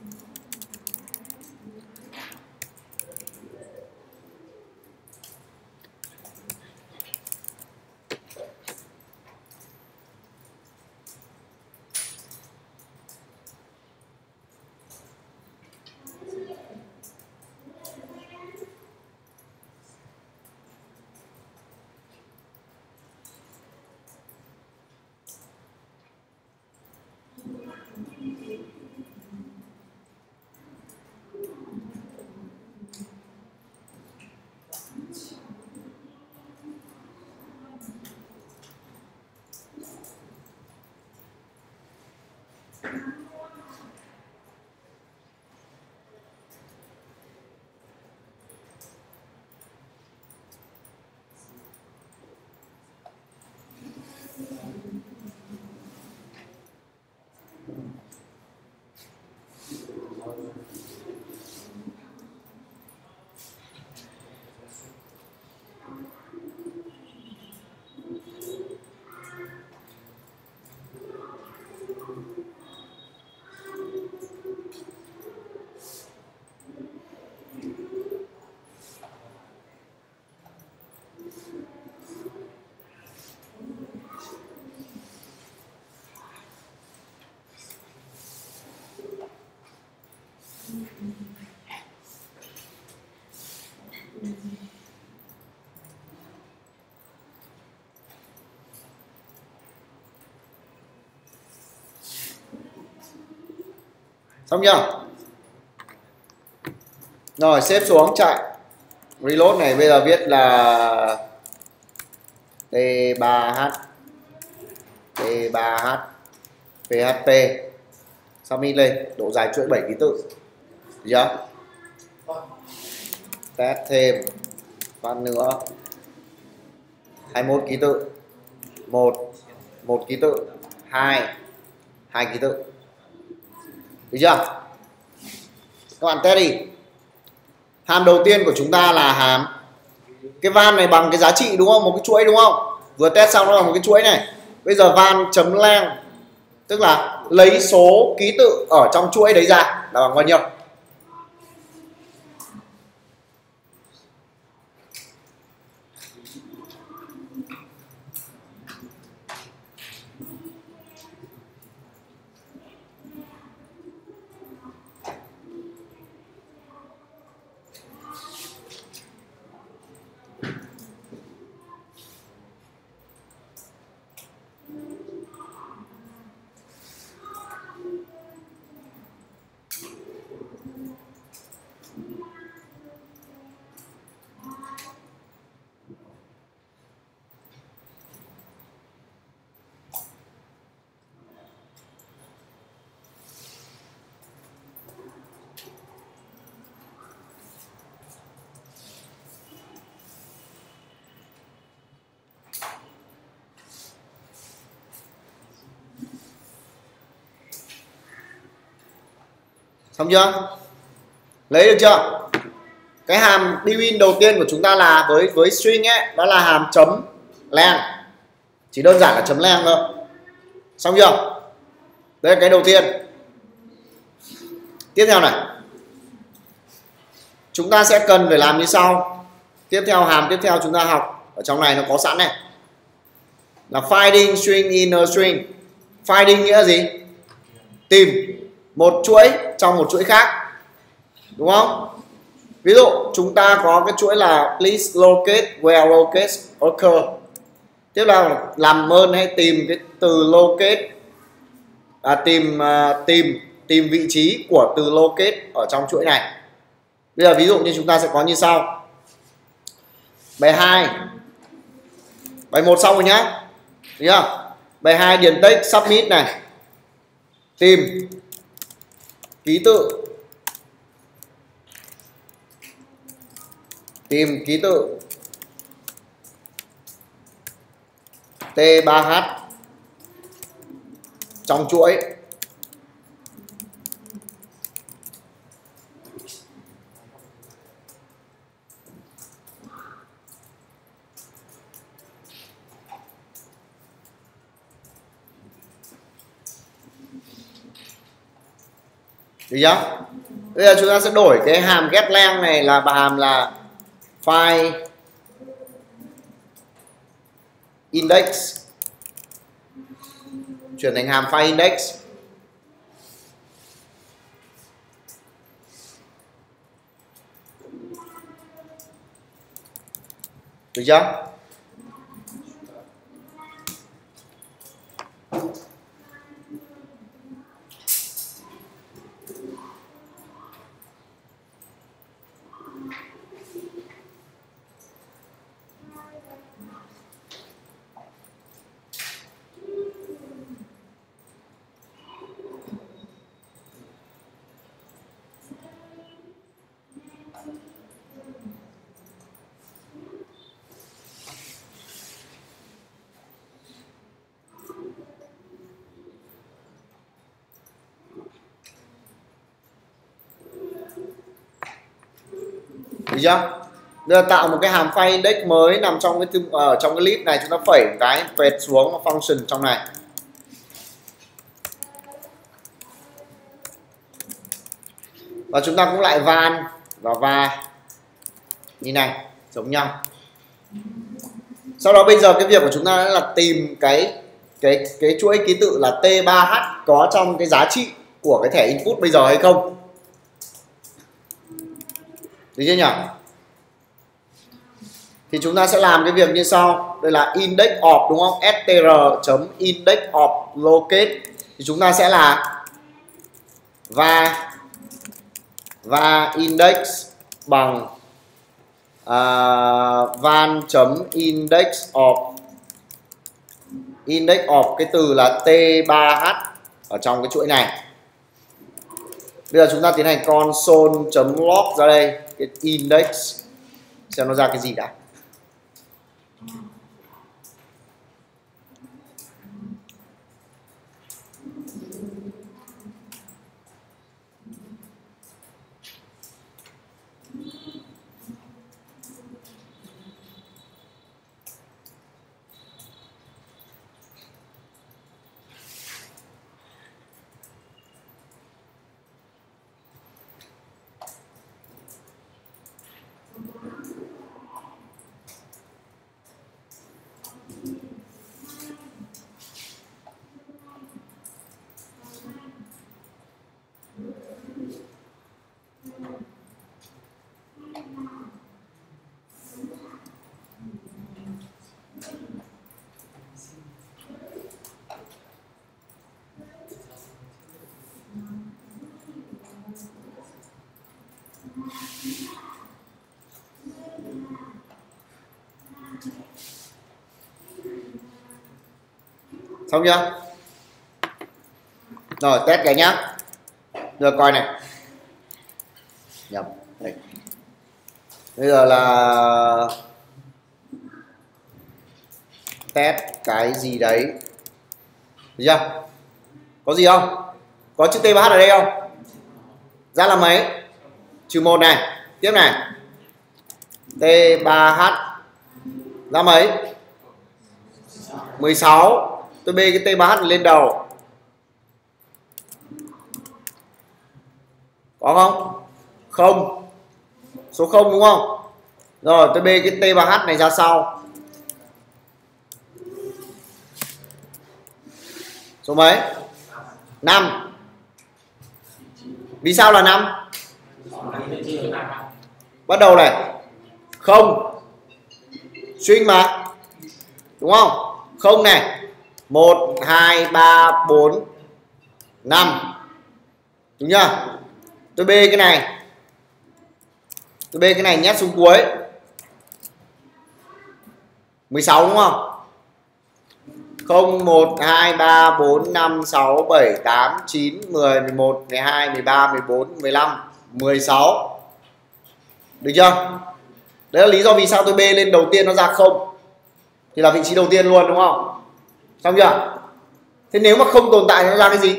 Xong chưa? Rồi xếp xuống chạy reload này, bây giờ viết là T3H PHP submit lên, độ dài chuỗi 7 ký tự. Được chưa? Test thêm phát nữa 21 ký tự, 1 ký tự, 2 ký tự. Được chưa? Các bạn test đi. Hàm đầu tiên của chúng ta là hàm cái van này bằng cái giá trị đúng không? Một cái chuỗi đúng không? Vừa test xong nó là một cái chuỗi này. Bây giờ van chấm length tức là lấy số ký tự ở trong chuỗi đấy ra là bằng bao nhiêu? Xong chưa? Lấy được chưa? Cái hàm built-in đầu tiên của chúng ta là với string ấy, đó là hàm chấm length. Chỉ đơn giản là chấm length thôi. Xong chưa? Đây là cái đầu tiên. Tiếp theo này, chúng ta sẽ cần phải làm như sau. Tiếp theo hàm tiếp theo chúng ta học ở trong này nó có sẵn này, là finding string inner string. Finding nghĩa là gì? Tìm một chuỗi trong một chuỗi khác, đúng không? Ví dụ chúng ta có cái chuỗi là please locate where locate occur. Tiếp là làm ơn hãy tìm cái từ locate, tìm vị trí của từ locate ở trong chuỗi này. Bây giờ ví dụ như chúng ta sẽ có như sau. Bài 2. Bài 1 xong rồi nhá. Thấy chưa? Bài 2 điền text submit này. Tìm ký tự. Tìm ký tự T3H trong chuỗi. Được chưa? Bây giờ chúng ta sẽ đổi cái hàm getLength này là hàm là file index, chuyển thành hàm file index. Được chưa? Được chưa? Bây giờ tạo một cái hàm file index mới nằm trong cái ở trong cái list này, chúng ta phẩy một cái vẹt xuống function trong này. Và chúng ta cũng lại van và va như này, giống nhau. Sau đó bây giờ cái việc của chúng ta là tìm cái chuỗi ký tự là T3H có trong cái giá trị của cái thẻ input bây giờ hay không. Được chưa nhỉ? Thì chúng ta sẽ làm cái việc như sau. Đây là index of đúng không? str.index of locate. Thì chúng ta sẽ là và index bằng van.index of cái từ là T3H ở trong cái chuỗi này. Bây giờ chúng ta tiến hành console.log ra đây cái index xem nó ra cái gì đã. Xong chưa? Rồi test cái nhá. Giờ coi này. Nhập đây. Bây giờ là test cái gì đấy. Được chưa? Có gì không? Có chữ T3H ở đây không? Ra là mấy? -1 này. Tiếp này. T3H ra mấy? 16. Tôi bê cái T3H lên đầu. Có không? Không. Số 0 đúng không? Rồi tôi bê cái T3H này ra sau. Số mấy? 5. Vì sao là 5? Bắt đầu này. Không. String mà. Đúng không? Không này. 1, 2, 3, 4, 5. Đúng chưa? Tôi bê cái này. Tôi bê cái này nhét xuống cuối. 16 đúng không? 0 1 2 3 4 5 6 7 8 9 10 11 12 13 14 15 16. Được chưa? Đấy là lý do vì sao tôi bê lên đầu tiên nó ra 0 thì là vị trí đầu tiên luôn đúng không? Xong chưa? Thế nếu mà không tồn tại nó ra cái gì?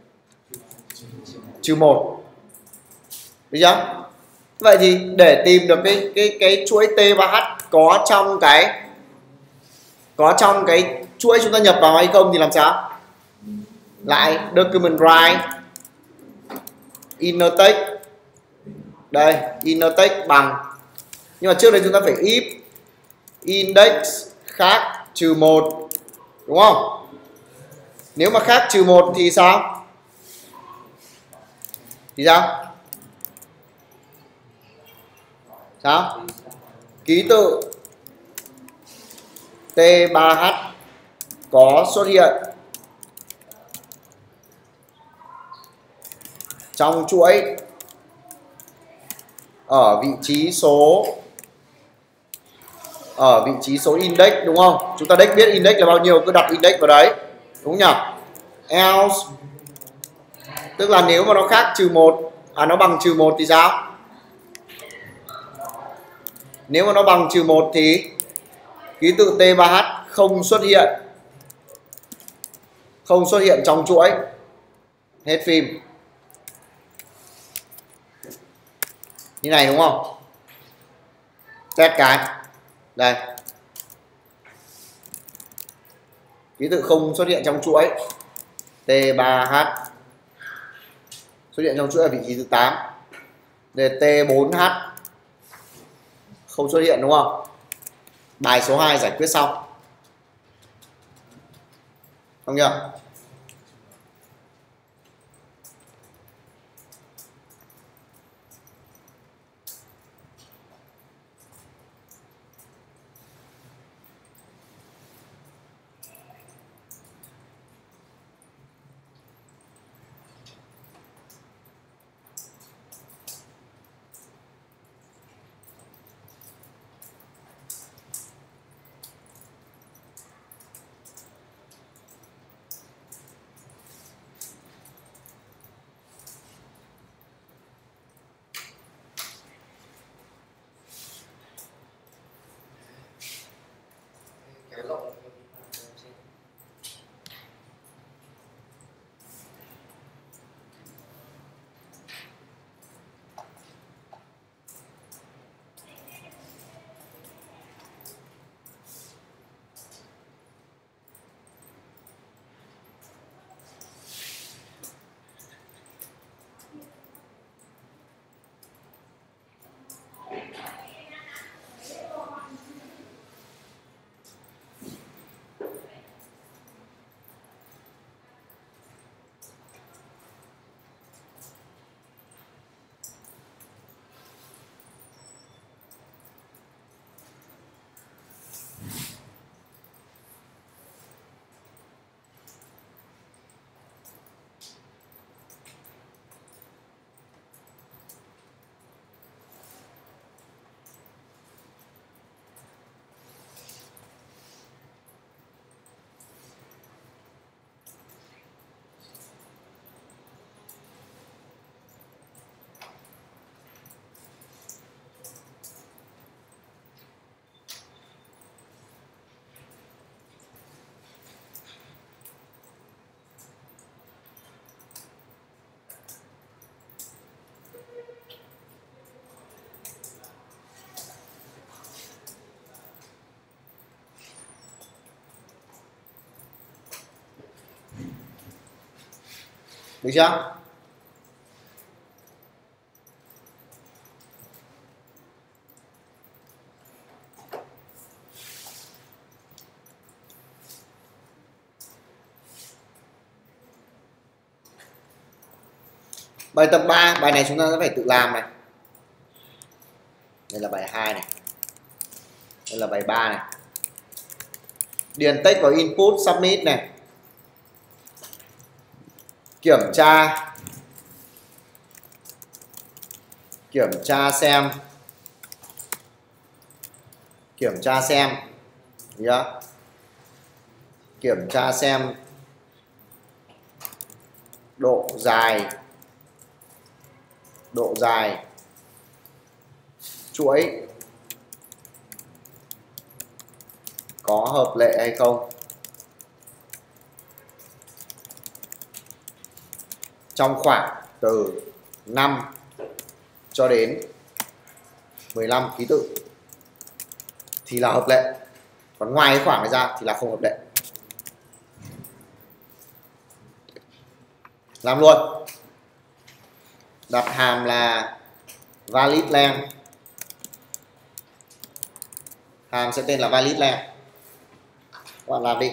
-1. Được chưa? Vậy thì để tìm được cái chuỗi T và H có trong cái chuỗi chúng ta nhập vào hay không thì làm sao? Lại document write inner text. Đây, inner text bằng, nhưng mà trước đây chúng ta phải if index khác -1 đúng không? Nếu mà khác -1 thì sao? Thì sao? Sao? Ký tự T3H có xuất hiện trong chuỗi ở vị trí số index đúng không? Chúng ta biết index là bao nhiêu, cứ đặt index vào đấy đúng nhỉ? Else tức là nếu mà nó khác -1, nó bằng -1 thì sao? Nếu mà nó bằng -1 thì ký tự T3H không xuất hiện trong chuỗi. Hết phim. Như này đúng không? Test cái. Đây. Ký tự không xuất hiện trong chuỗi. T3H xuất hiện trong chuỗi ở vị trí thứ 8. Để T4H không xuất hiện đúng không? Bài số 2 giải quyết xong. Không nhỉ? Được chưa? Bài tập 3, bài này chúng ta sẽ phải tự làm này. Đây là bài 2 này. Đây là bài 3 này. Điền text vào input, submit này. Kiểm tra xem Yeah. Kiểm tra xem độ dài chuỗi có hợp lệ hay không trong khoảng từ 5 cho đến 15 ký tự thì là hợp lệ, còn ngoài cái khoảng này ra thì là không hợp lệ. Làm luôn. Đặt hàm là valid length, hàm sẽ tên là valid length. Các bạn làm đi.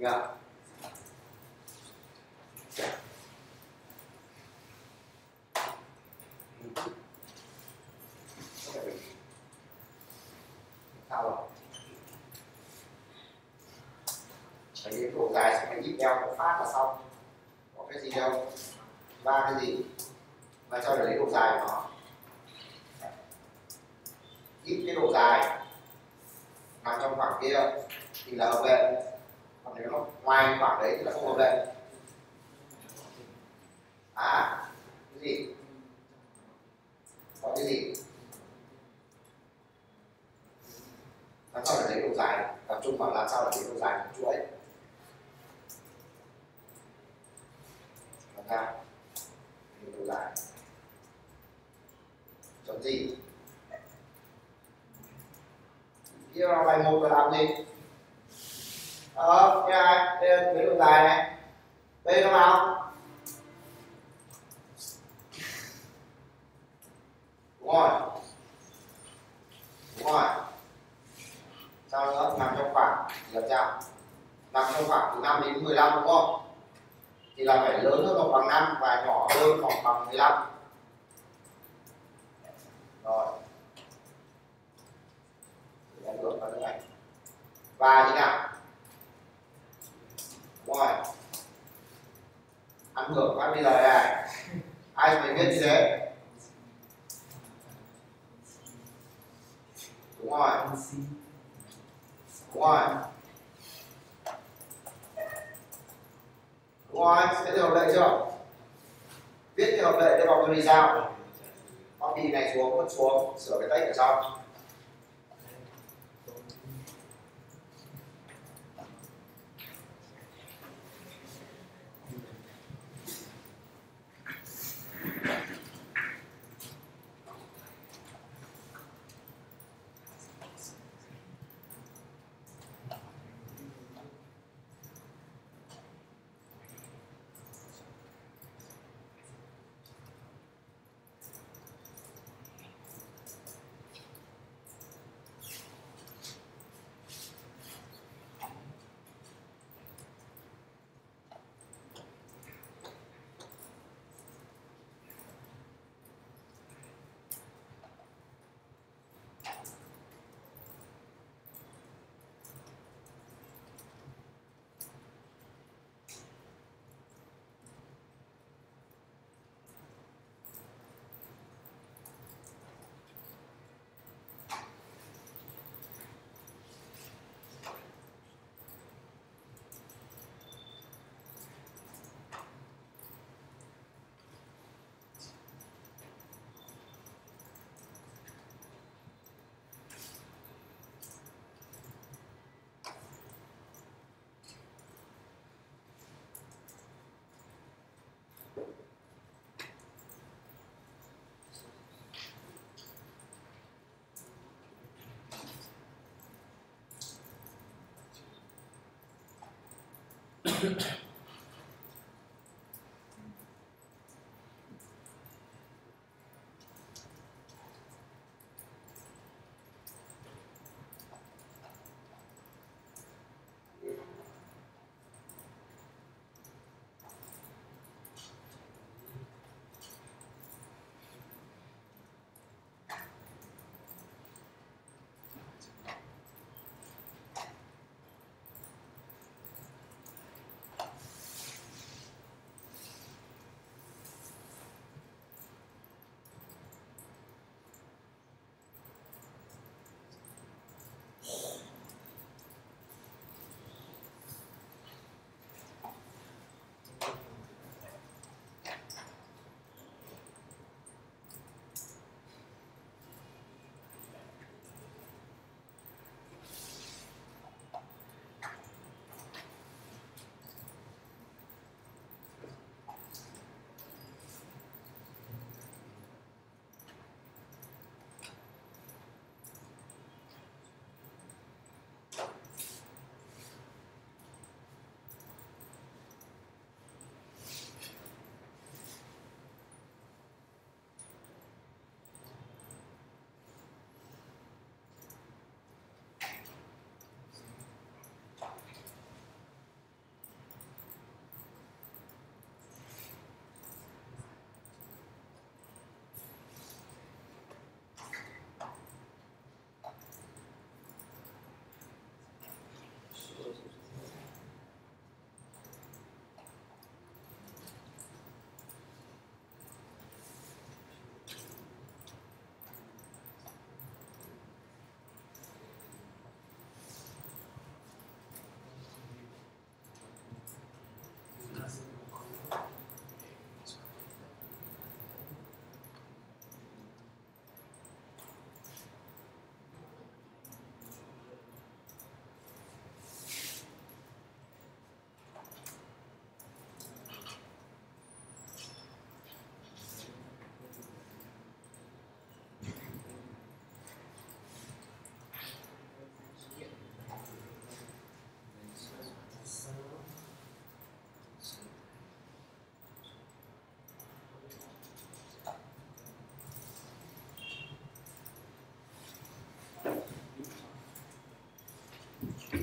nhá. Sao rồi? Đấy, độ dài sẽ phải ít eo một phát là xong. Có cái gì đâu, ba cái gì mà cho để lấy độ dài của nó. Ít cái độ dài nằm trong khoảng kia thì là hợp lệ, còn nếu nó ngoài khoảng đấy thì là không hợp lệ. Cái gì gọi cái gì làm sao để lấy độ dài, tập trung vào làm sao để lấy độ dài của chuỗi. Làm sao lấy độ dài chấm gì kia vào bài 1 và làm gì nghe ai đây lấy độ dài này, đây nó vào đúng rồi, đúng rồi. Sao nữa, nằm trong khoảng làm sao, nằm trong khoảng từ 5 đến 15 đúng không, thì là phải lớn hơn hoặc bằng 5 và nhỏ hơn hoặc bằng 15. Rồi để được vào này và như nào đúng rồi, ăn hưởng phát bây giờ này ai phải biết như thế đúng rồi, đúng rồi, đúng rồi. Sẽ được hợp lệ chưa, viết cái hợp lệ cho vào cái sao copy này xuống, vứt xuống, sửa cái text ở trong.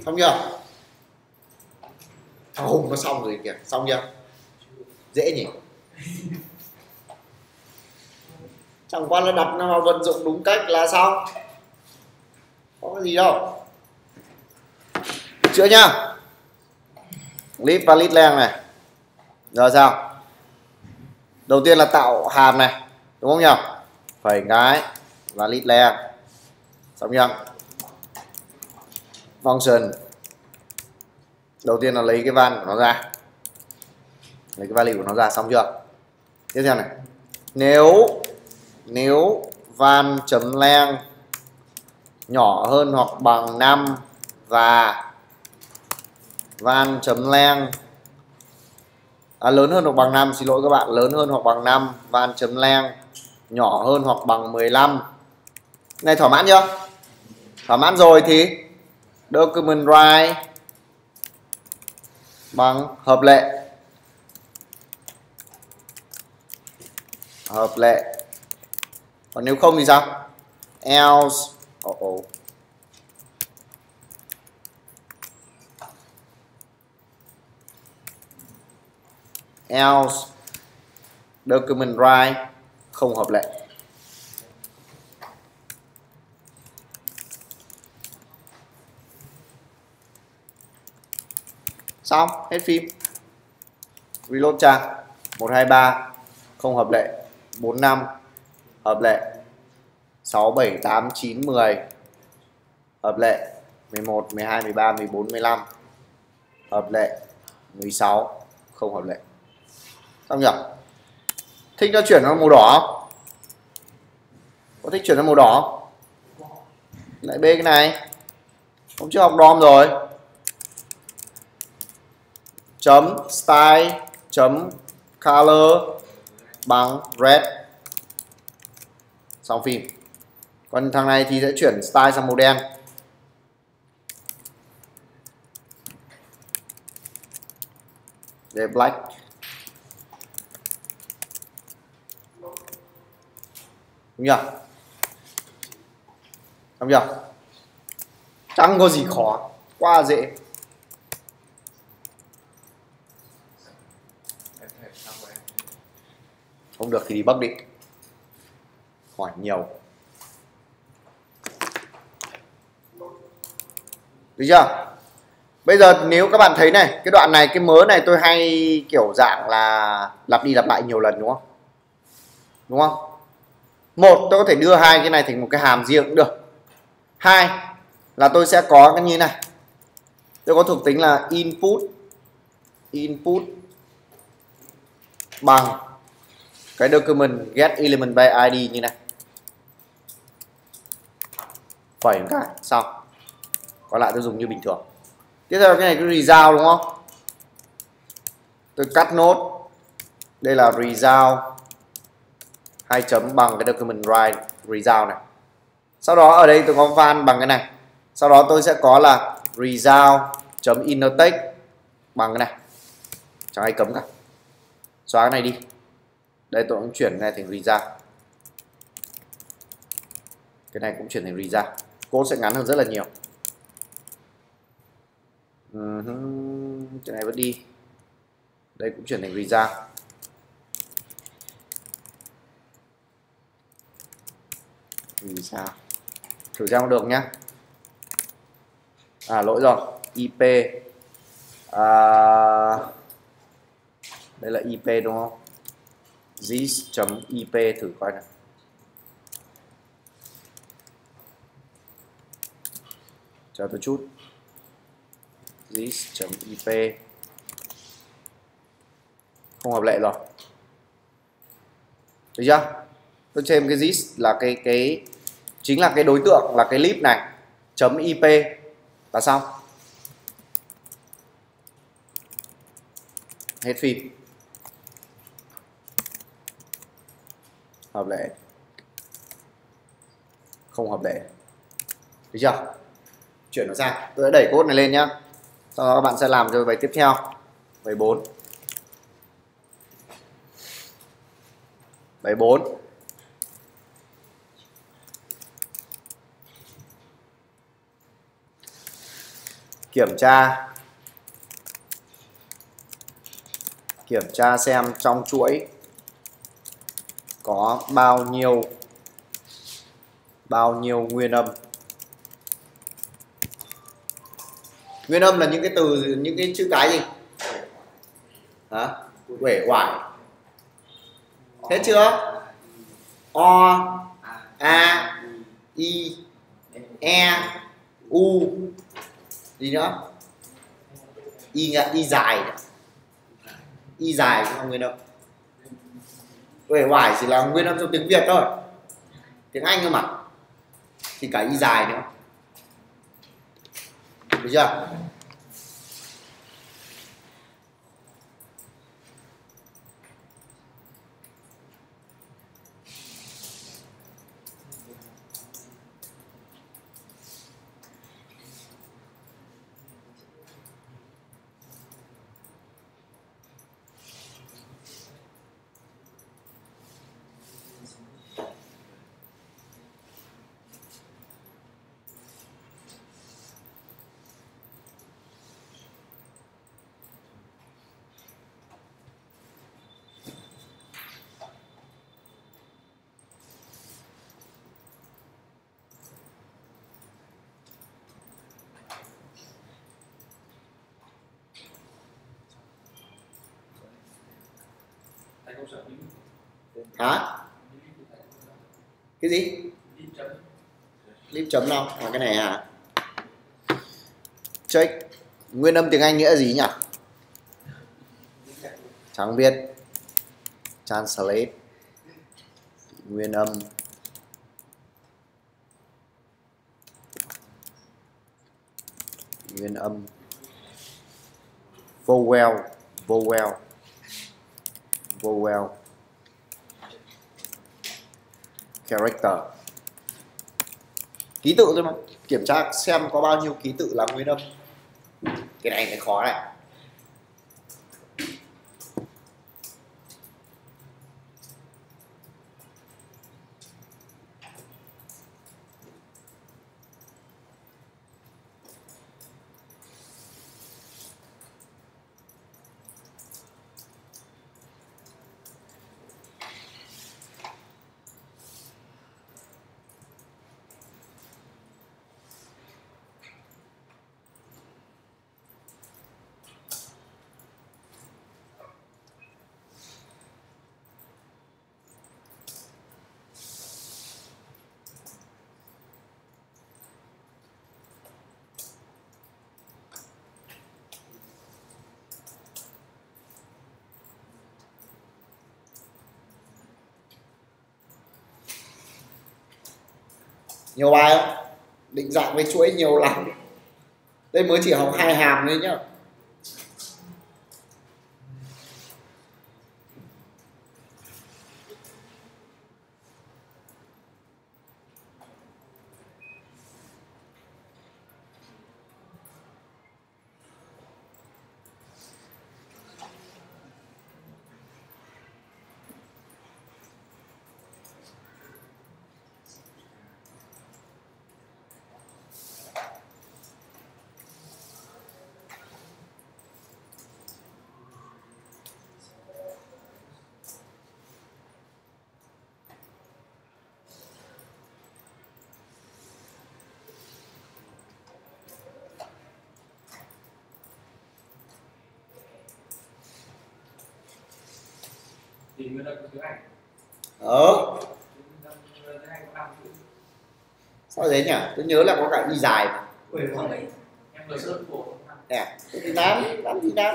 Xong chưa? Hùng nó xong rồi kìa, xong chưa? Dễ nhỉ? Chẳng qua là đặt nó vào vận dụng đúng cách là xong. Không có gì đâu. Chữa nhá. Lít và lít len này. Rồi sao? Đầu tiên là tạo hàm này, đúng không nhỉ? Phẩy cái và lít len. Xong chưa? Function. Đầu tiên là lấy cái van của nó ra. Lấy cái value của nó ra, xong chưa? Tiếp theo này. Nếu van chấm len nhỏ hơn hoặc bằng 5 và van chấm len lớn hơn hoặc bằng 5, xin lỗi các bạn, lớn hơn hoặc bằng 5, van chấm len nhỏ hơn hoặc bằng 15. Này thỏa mãn chưa? Thỏa mãn rồi thì document write bằng hợp lệ. Hợp lệ. Còn nếu không thì sao? Else else document write không hợp lệ. Xong, hết phim. Reload trang. 1 2 3 không hợp lệ. 4 5 hợp lệ. 6 7 8 9 10 hợp lệ. 11 12 13 14 15 hợp lệ. 16 không hợp lệ. Xong nhỉ? Thích nó chuyển sang màu đỏ không? Có thích chuyển sang màu đỏ không? Lại bê cái này. Hôm trước học DOM rồi. Chấm style chấm color bằng red. Xong phim. Còn thằng này thì sẽ chuyển style sang màu đen. Để black. Đúng nhỉ? Xong chưa? Chẳng có gì khó, quá dễ. Không được thì đi bug đi. Hỏi nhiều. Được chưa? Bây giờ nếu các bạn thấy này, cái đoạn này, cái mớ này tôi hay kiểu dạng là lặp đi lặp lại nhiều lần, đúng không? Đúng không? Một, tôi có thể đưa hai cái này thành một cái hàm riêng cũng được. Hai là tôi sẽ có cái như này. Tôi có thuộc tính là input bằng cái document get element by id như này. Phẩy một cái, xong. Còn lại tôi dùng như bình thường. Tiếp theo cái này cái result đúng không? Tôi cắt nốt. Đây là result 2 chấm bằng cái document write result này. Sau đó ở đây tôi có van bằng cái này. Sau đó tôi sẽ có là result chấm inner text bằng cái này. Chẳng ai cấm cả. Xóa cái này đi. Đây tôi cũng chuyển cái này thành result. Cái này cũng chuyển thành result. Code sẽ ngắn hơn rất là nhiều. Cái này vẫn đi. Đây cũng chuyển thành result. Result. Thử xem có được nhá. À lỗi rồi. IP. Đây là IP đúng không? This.ip thử coi nào. Chờ tôi chút. This.ip không hợp lệ rồi. Được chưa? Tôi thêm cái this là cái chính là cái đối tượng là cái lib này chấm ip là xong. Hết phim. Hợp lệ. Không hợp lệ. Được chưa? Chuyển nó sang. Tôi đã đẩy code này lên nhá. Sau đó các bạn sẽ làm cho bài tiếp theo. Bài 4. Bài 4. kiểm tra xem trong chuỗi có bao nhiêu nguyên âm. Nguyên âm là những cái từ, những cái chữ cái gì? Hả? Uể oải. Hết chưa? O, A, I, E, U, gì nữa? Y dài. Y dài cũng là nguyên âm. Uể oải chỉ là nguyên âm trong tiếng Việt thôi. Tiếng Anh cơ mà. Thì cả y dài nữa. Được chưa? Hả? Cái gì? Lip chấm nào? À, cái này hả? Check. Nguyên âm tiếng Anh nghĩa là gì nhỉ? Chẳng biết. Translate. Nguyên âm. Nguyên âm. Vowel. Character. Ký tự thôi mà. Kiểm tra xem có bao nhiêu ký tự là nguyên âm. Cái này mới khó này. Nhiều bài không? Định dạng với chuỗi nhiều lắm. Đây mới chỉ học 2 hàm thôi nhá. Sao thế nhỉ? Tôi nhớ là có cả y dài mà. Nè, thì làm gì đáng.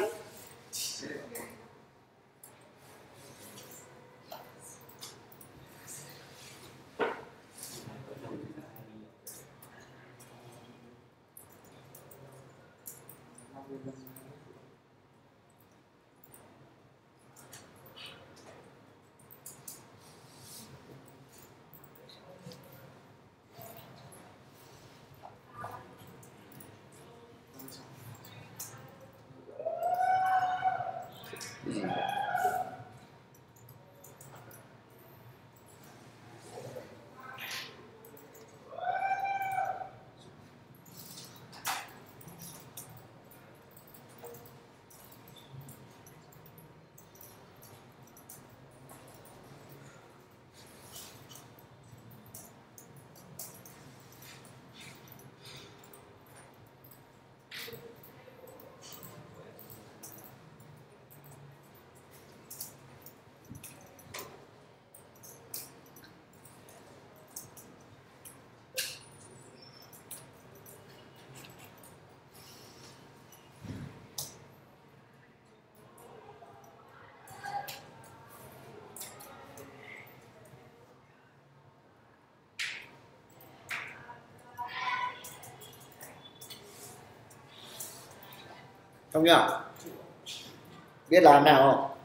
Xong chưa? Biết làm nào không?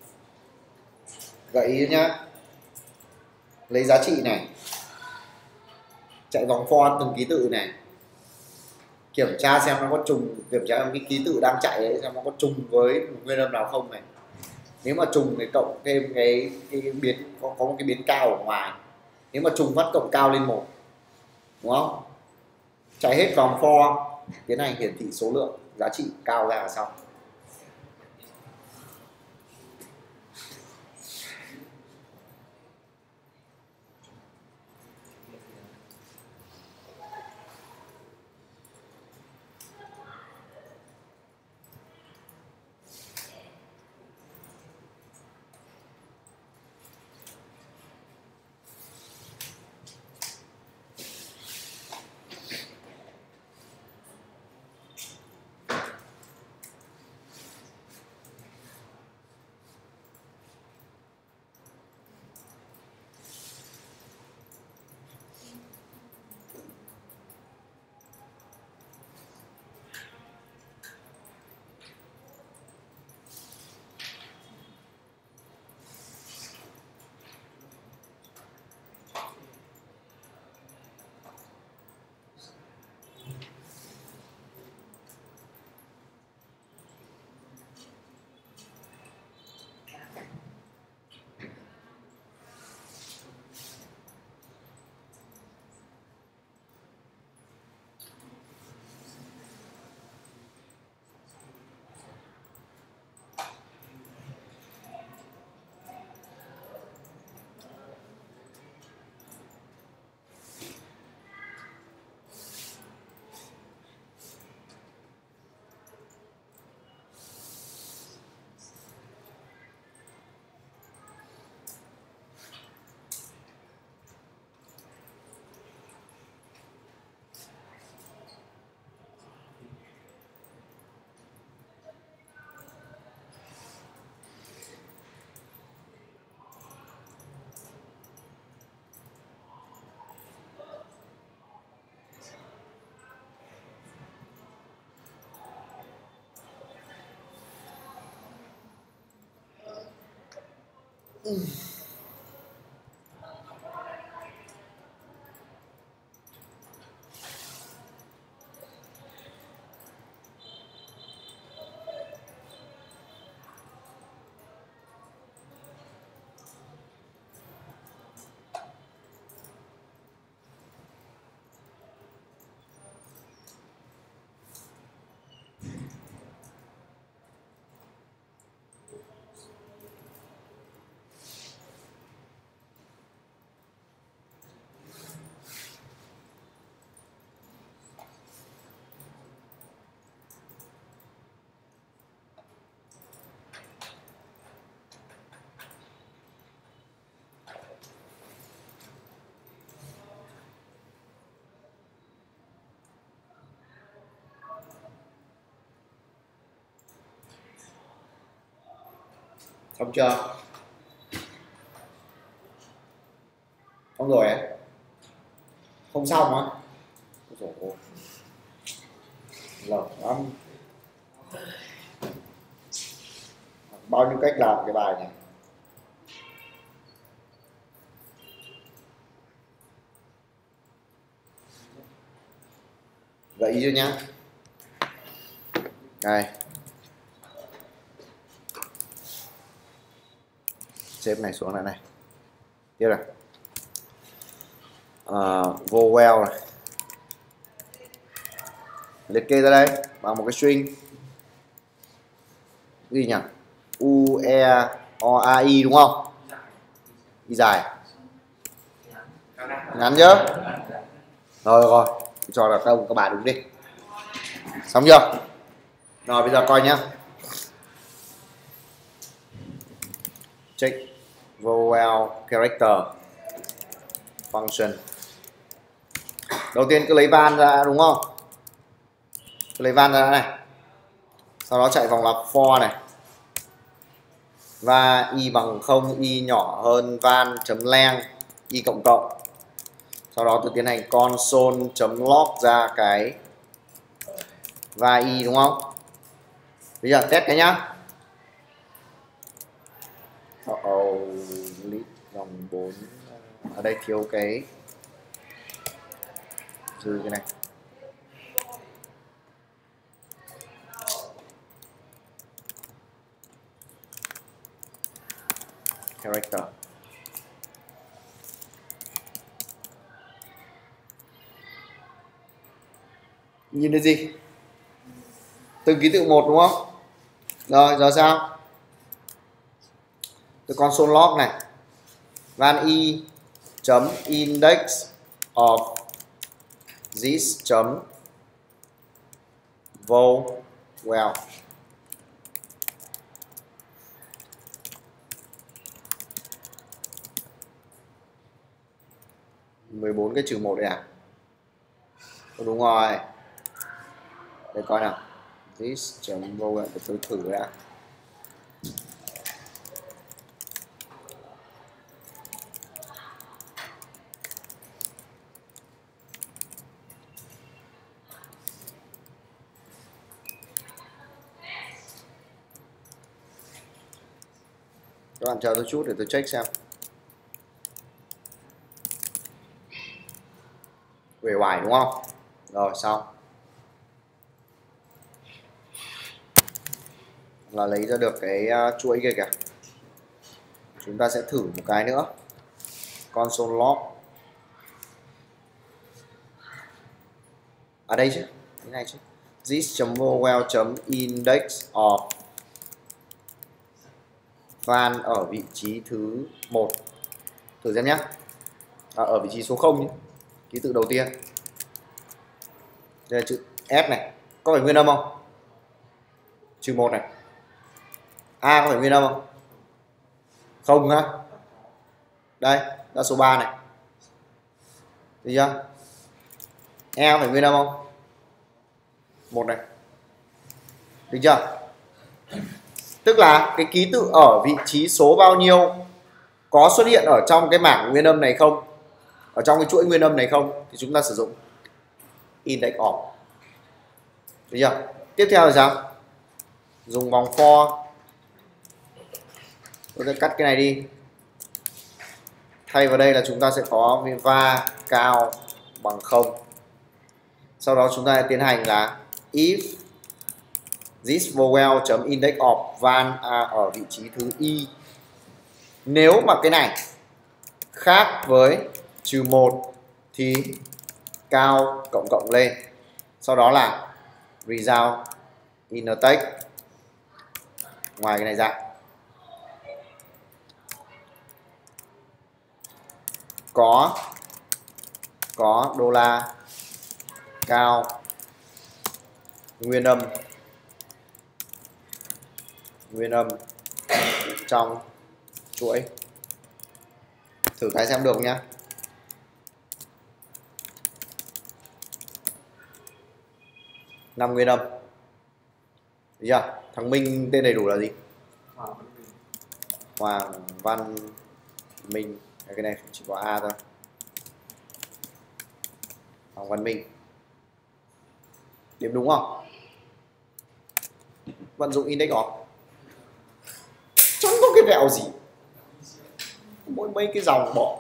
Gợi ý nhá. Lấy giá trị này, chạy vòng for từng ký tự này, kiểm tra xem nó có trùng, kiểm tra cái ký tự đang chạy ấy, xem nó có trùng với một nguyên âm nào không này. Nếu mà trùng thì cộng thêm cái biến, có một cái biến cao ở ngoài. Nếu mà trùng phát cộng cao lên 1, đúng không? Chạy hết vòng for, tiến hành hiển thị số lượng giá trị cao ra là xong. Xong chưa? Xong rồi ấy. Không xong á? Lợn lắm. Bao nhiêu cách làm cái bài này. Gợi ý cho nhá. Đây. Xếp này xuống lại này. Tiếp này. Vowel này. Liệt kê ra đây bằng một cái string. Gì nhỉ? U, E, O, A, I đúng không? Y dài. Ngắn chứ? Rồi. Cho là các bạn đúng đi. Xong chưa? Rồi bây giờ coi nhá. Check vowel character function. Đầu tiên cứ lấy van ra đúng không? Cứ lấy van ra này. Sau đó chạy vòng lặp for này. Và y bằng 0, y nhỏ hơn van chấm length y cộng cộng. Sau đó tôi tiến hành console chấm log ra cái và y đúng không? Bây giờ test cái nhá. List dòng 4 ở đây thiếu cái dư cái này. Character. Nhìn thấy gì? Từng ký tự một đúng không? Rồi giờ sao? Từ console log này, van i chấm index of this chấm vowel. Mười bốn cái trừ một đây à? Đúng rồi. Để coi nào. This chấm vowel, để tôi thử đã. Các bạn chờ tôi chút để tôi check xem. Uể oải đúng không? Rồi xong. Là lấy ra được cái chuỗi kia kìa. Chúng ta sẽ thử một cái nữa. Console log. Ở đây chứ, cái này chứ. This.vowel.index of van ở vị trí thứ 1. Thử xem nhé. Ở vị trí số 0 nhé. Ký tự đầu tiên. Đây là chữ F này. Có phải nguyên âm không? Trừ 1 này. A có phải nguyên âm không? Không ha. Đây, là số 3 này. Được chưa? E có phải nguyên âm không? 1 này. Được chưa? Tức là cái ký tự ở vị trí số bao nhiêu có xuất hiện ở trong cái mảng nguyên âm này không, ở trong cái chuỗi nguyên âm này không, thì chúng ta sử dụng index of. Được chưa? Tiếp theo là sao? Dùng vòng for. Tôi sẽ cắt cái này đi. Thay vào đây là chúng ta sẽ có va cao bằng 0. Sau đó chúng ta sẽ tiến hành là if this vowel.index of van ở vị trí thứ y. Nếu mà cái này khác với trừ 1 thì cao cộng cộng lên. Sau đó là result inner text ngoài cái này ra. Có đô la cao nguyên âm trong chuỗi. Thử cái xem được nhá. Năm nguyên âm. Được chưa? Thằng Minh tên đầy đủ là gì? Hoàng Văn Minh. Cái này chỉ có A thôi. Hoàng Văn Minh. Điểm đúng không? Vận dụng index of. Chẳng có cái vẹo gì. Mỗi mấy cái dòng bỏ.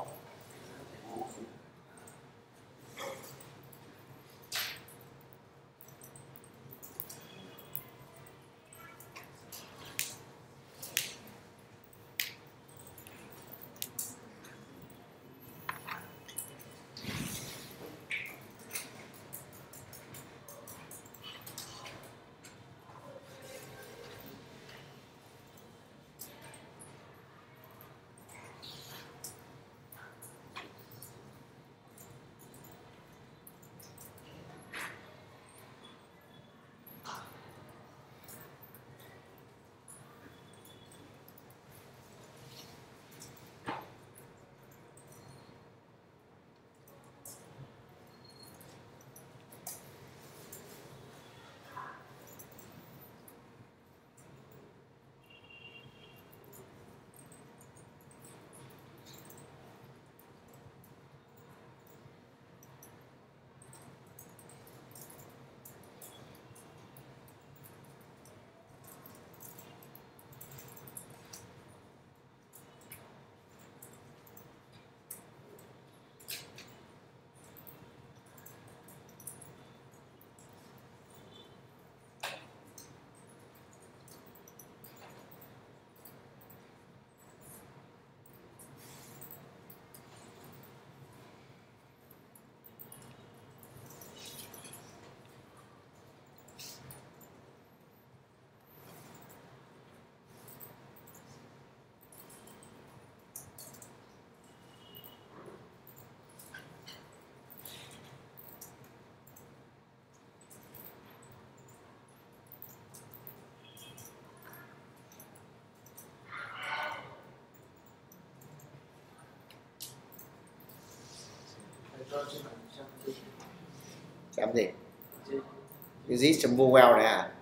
chấm gì? Visit.vowel này à?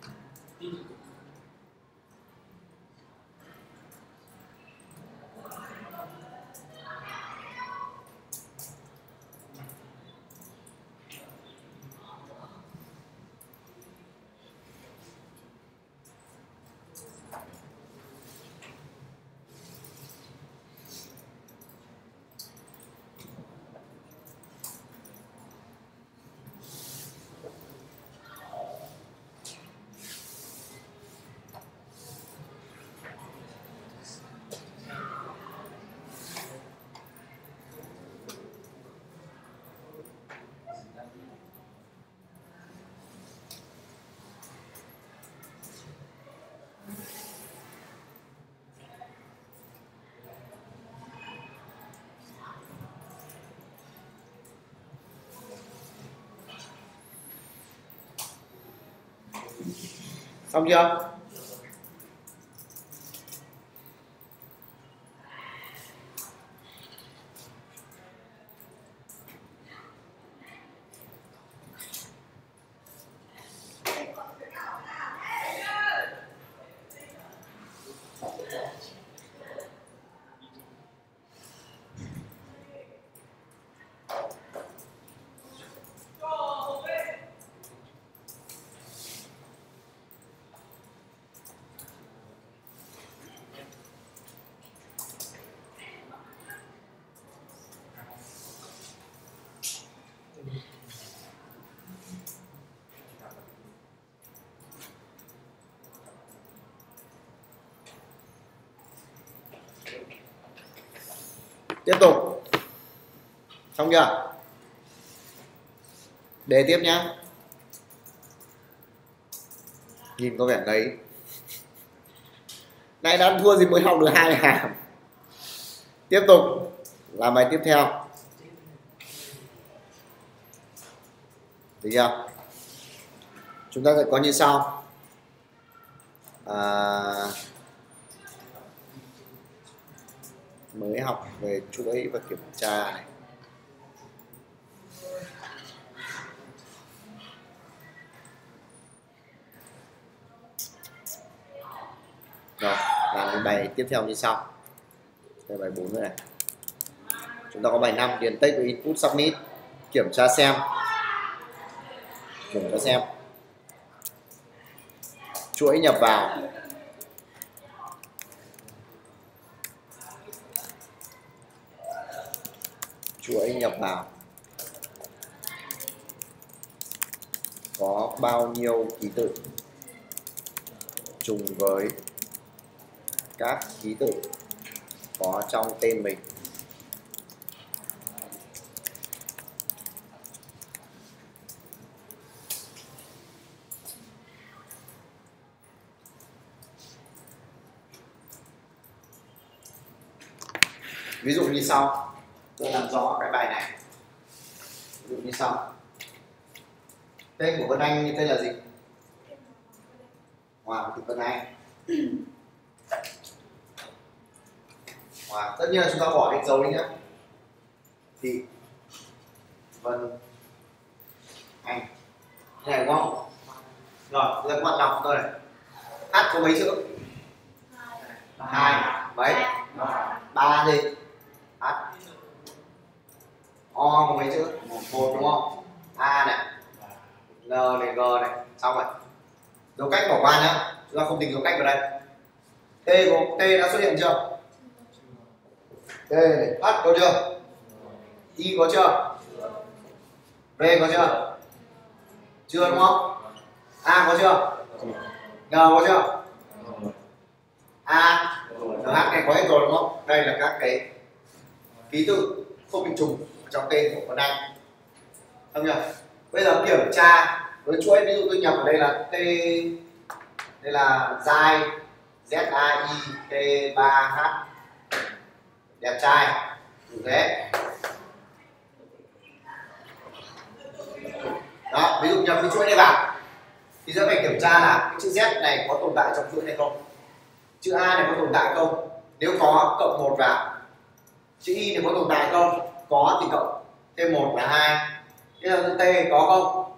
Xong chưa? Tiếp tục. Xong chưa? Đề tiếp nhá. Nhìn có vẻ đấy. Nay đã thua gì mới học được 2 hàm. Tiếp tục làm bài tiếp theo. Được chưa? Chúng ta sẽ có như sau. Mới học về chuỗi và kiểm tra này. Rồi, làm cái bài tiếp theo như sau. Đây bài 4 này. Chúng ta có bài 5 điền text với input submit. Kiểm tra xem. Kiểm tra xem. Chuỗi nhập vào. Chuỗi nhập vào có bao nhiêu ký tự trùng với các ký tự có trong tên mình. Ví dụ như sau. Tôi làm rõ cái bài này. Ví dụ như sau. Tên của Vân Anh như tên là gì? Hoàng Thị Vân Anh. Hoàng. Tất nhiên là chúng ta bỏ đánh dấu đi nhé. Thị Vân Anh. Thế này đúng không? Rồi, giờ các bạn đọc tôi này. H có mấy chữ? 2 mấy? 3 gì? H. O có mấy chữ? 1 đúng không? A này, N này, G này, xong rồi. Dấu cách bỏ qua nhá, chúng ta không tính dấu cách vào đây. T đã xuất hiện chưa? T này, H có chưa? I có chưa? V có chưa? Chưa đúng không? A có chưa? N có chưa? A, NH này có hết rồi đúng không? Đây là các cái ký tự không bị trùng trong tên của con Anh. Xong chưa? Bây giờ kiểm tra với chuỗi, ví dụ tôi nhập ở đây là T, đây là Zai, ZAI, T3H, đẹp trai, như thế. Đó, ví dụ nhập cái chuỗi này vào thì sẽ phải kiểm tra là cái chữ Z này có tồn tại trong chuỗi này không, chữ A này có tồn tại không, nếu có cộng 1 vào. Chữ Y này có tồn tại không, có thì cộng thêm 1 là 2. Thế là chữ T có không,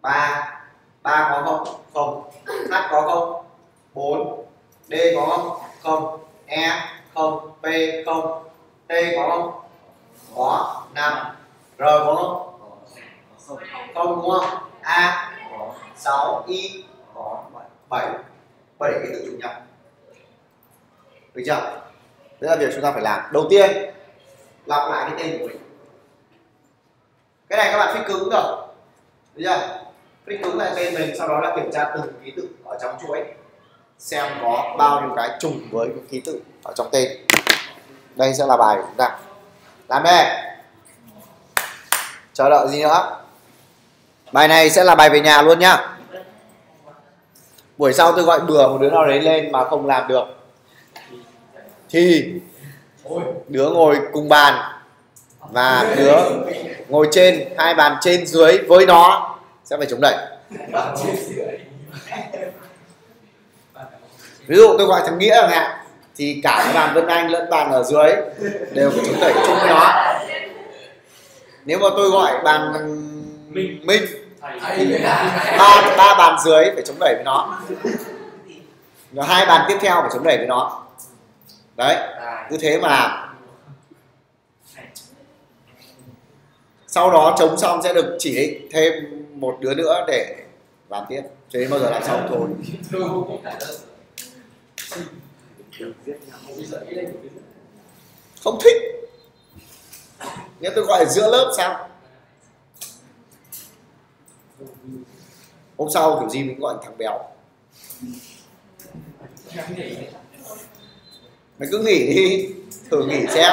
3 3 có không? Không. H có không? 4. D có không? Không. E không. P không. T có không? Có. 5. R có không? Không đúng không? A 6. Y 7. 7 cái tự chủ nhập. Được chưa? Đấy là việc chúng ta phải làm. Đầu tiên lặp lại cái tên của mình. Cái này các bạn phích cứng được. Được chưa? Phích cứng lại tên mình, sau đó là kiểm tra từng ký tự ở trong chuỗi xem có bao nhiêu cái trùng với cái ký tự ở trong tên. Đây sẽ là bài của chúng ta. Làm đây. Chờ đợi gì nữa. Bài này sẽ là bài về nhà luôn nhá. Buổi sau tôi gọi bừa một đứa nào đấy lên mà không làm được thì đứa ngồi cùng bàn và đứa ngồi trên, hai bàn trên dưới với nó sẽ phải chống đẩy. Ví dụ tôi gọi thằng Nghĩa chẳng hạn thì cả cái bàn Vân Anh lẫn bàn ở dưới đều phải chống đẩy chung với nó. Nếu mà tôi gọi bàn Minh thì ba bàn dưới phải chống đẩy với nó, và hai bàn tiếp theo phải chống đẩy với nó. Đấy, cứ thế mà làm. Sau đó chống xong sẽ được chỉ định thêm một đứa nữa để làm tiếp, cho đến bao giờ làm xong thôi. Không thích. Nếu tôi gọi ở giữa lớp sao? Hôm sau kiểu gì mình gọi thằng béo. Mày cứ nghỉ đi, thử nghỉ xem.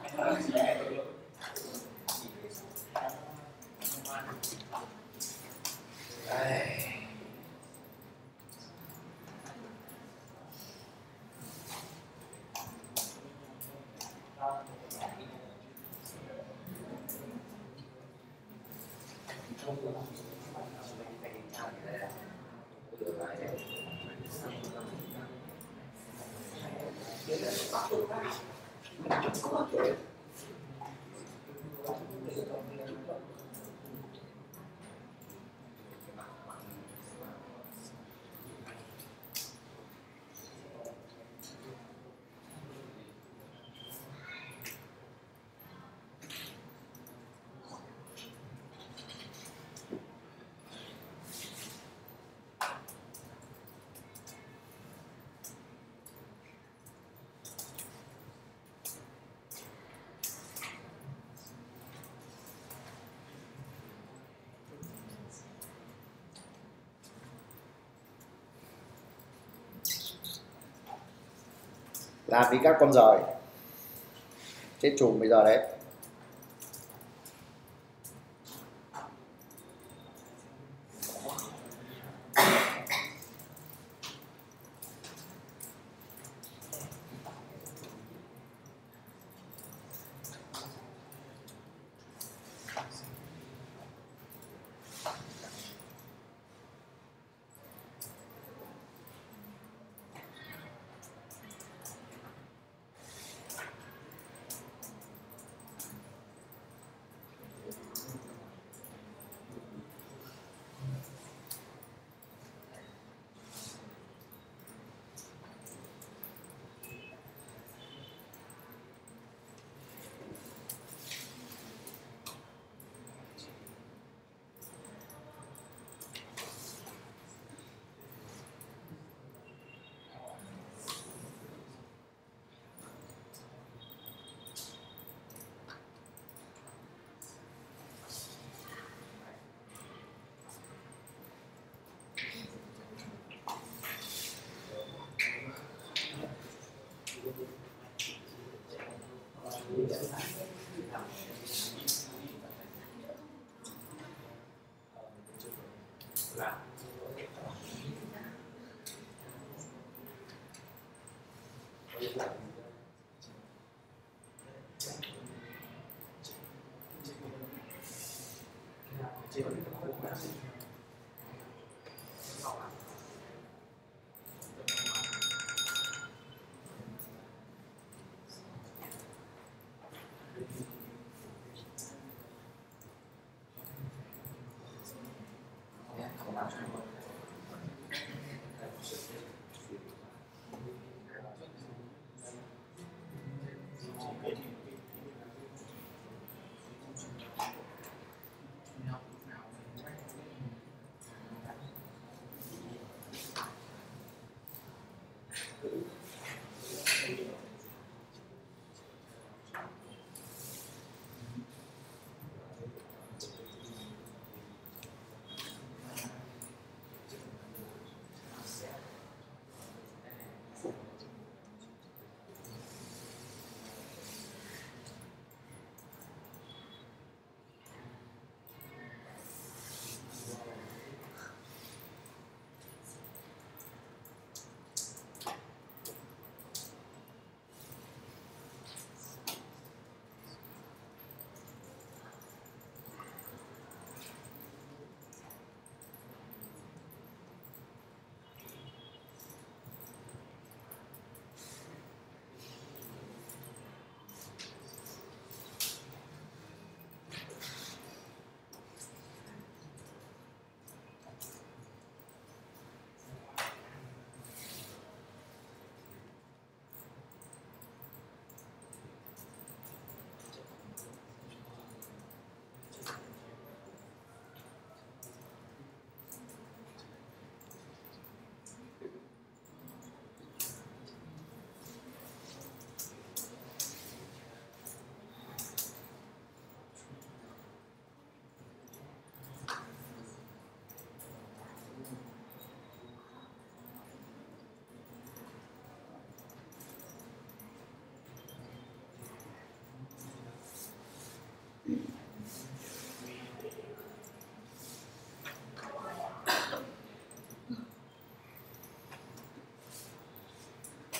Làm đi các con giời. Chết chùm bây giờ đấy.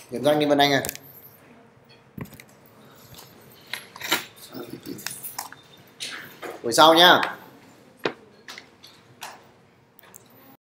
Điểm danh đi Vân Anh ơi. Buổi sau nhá.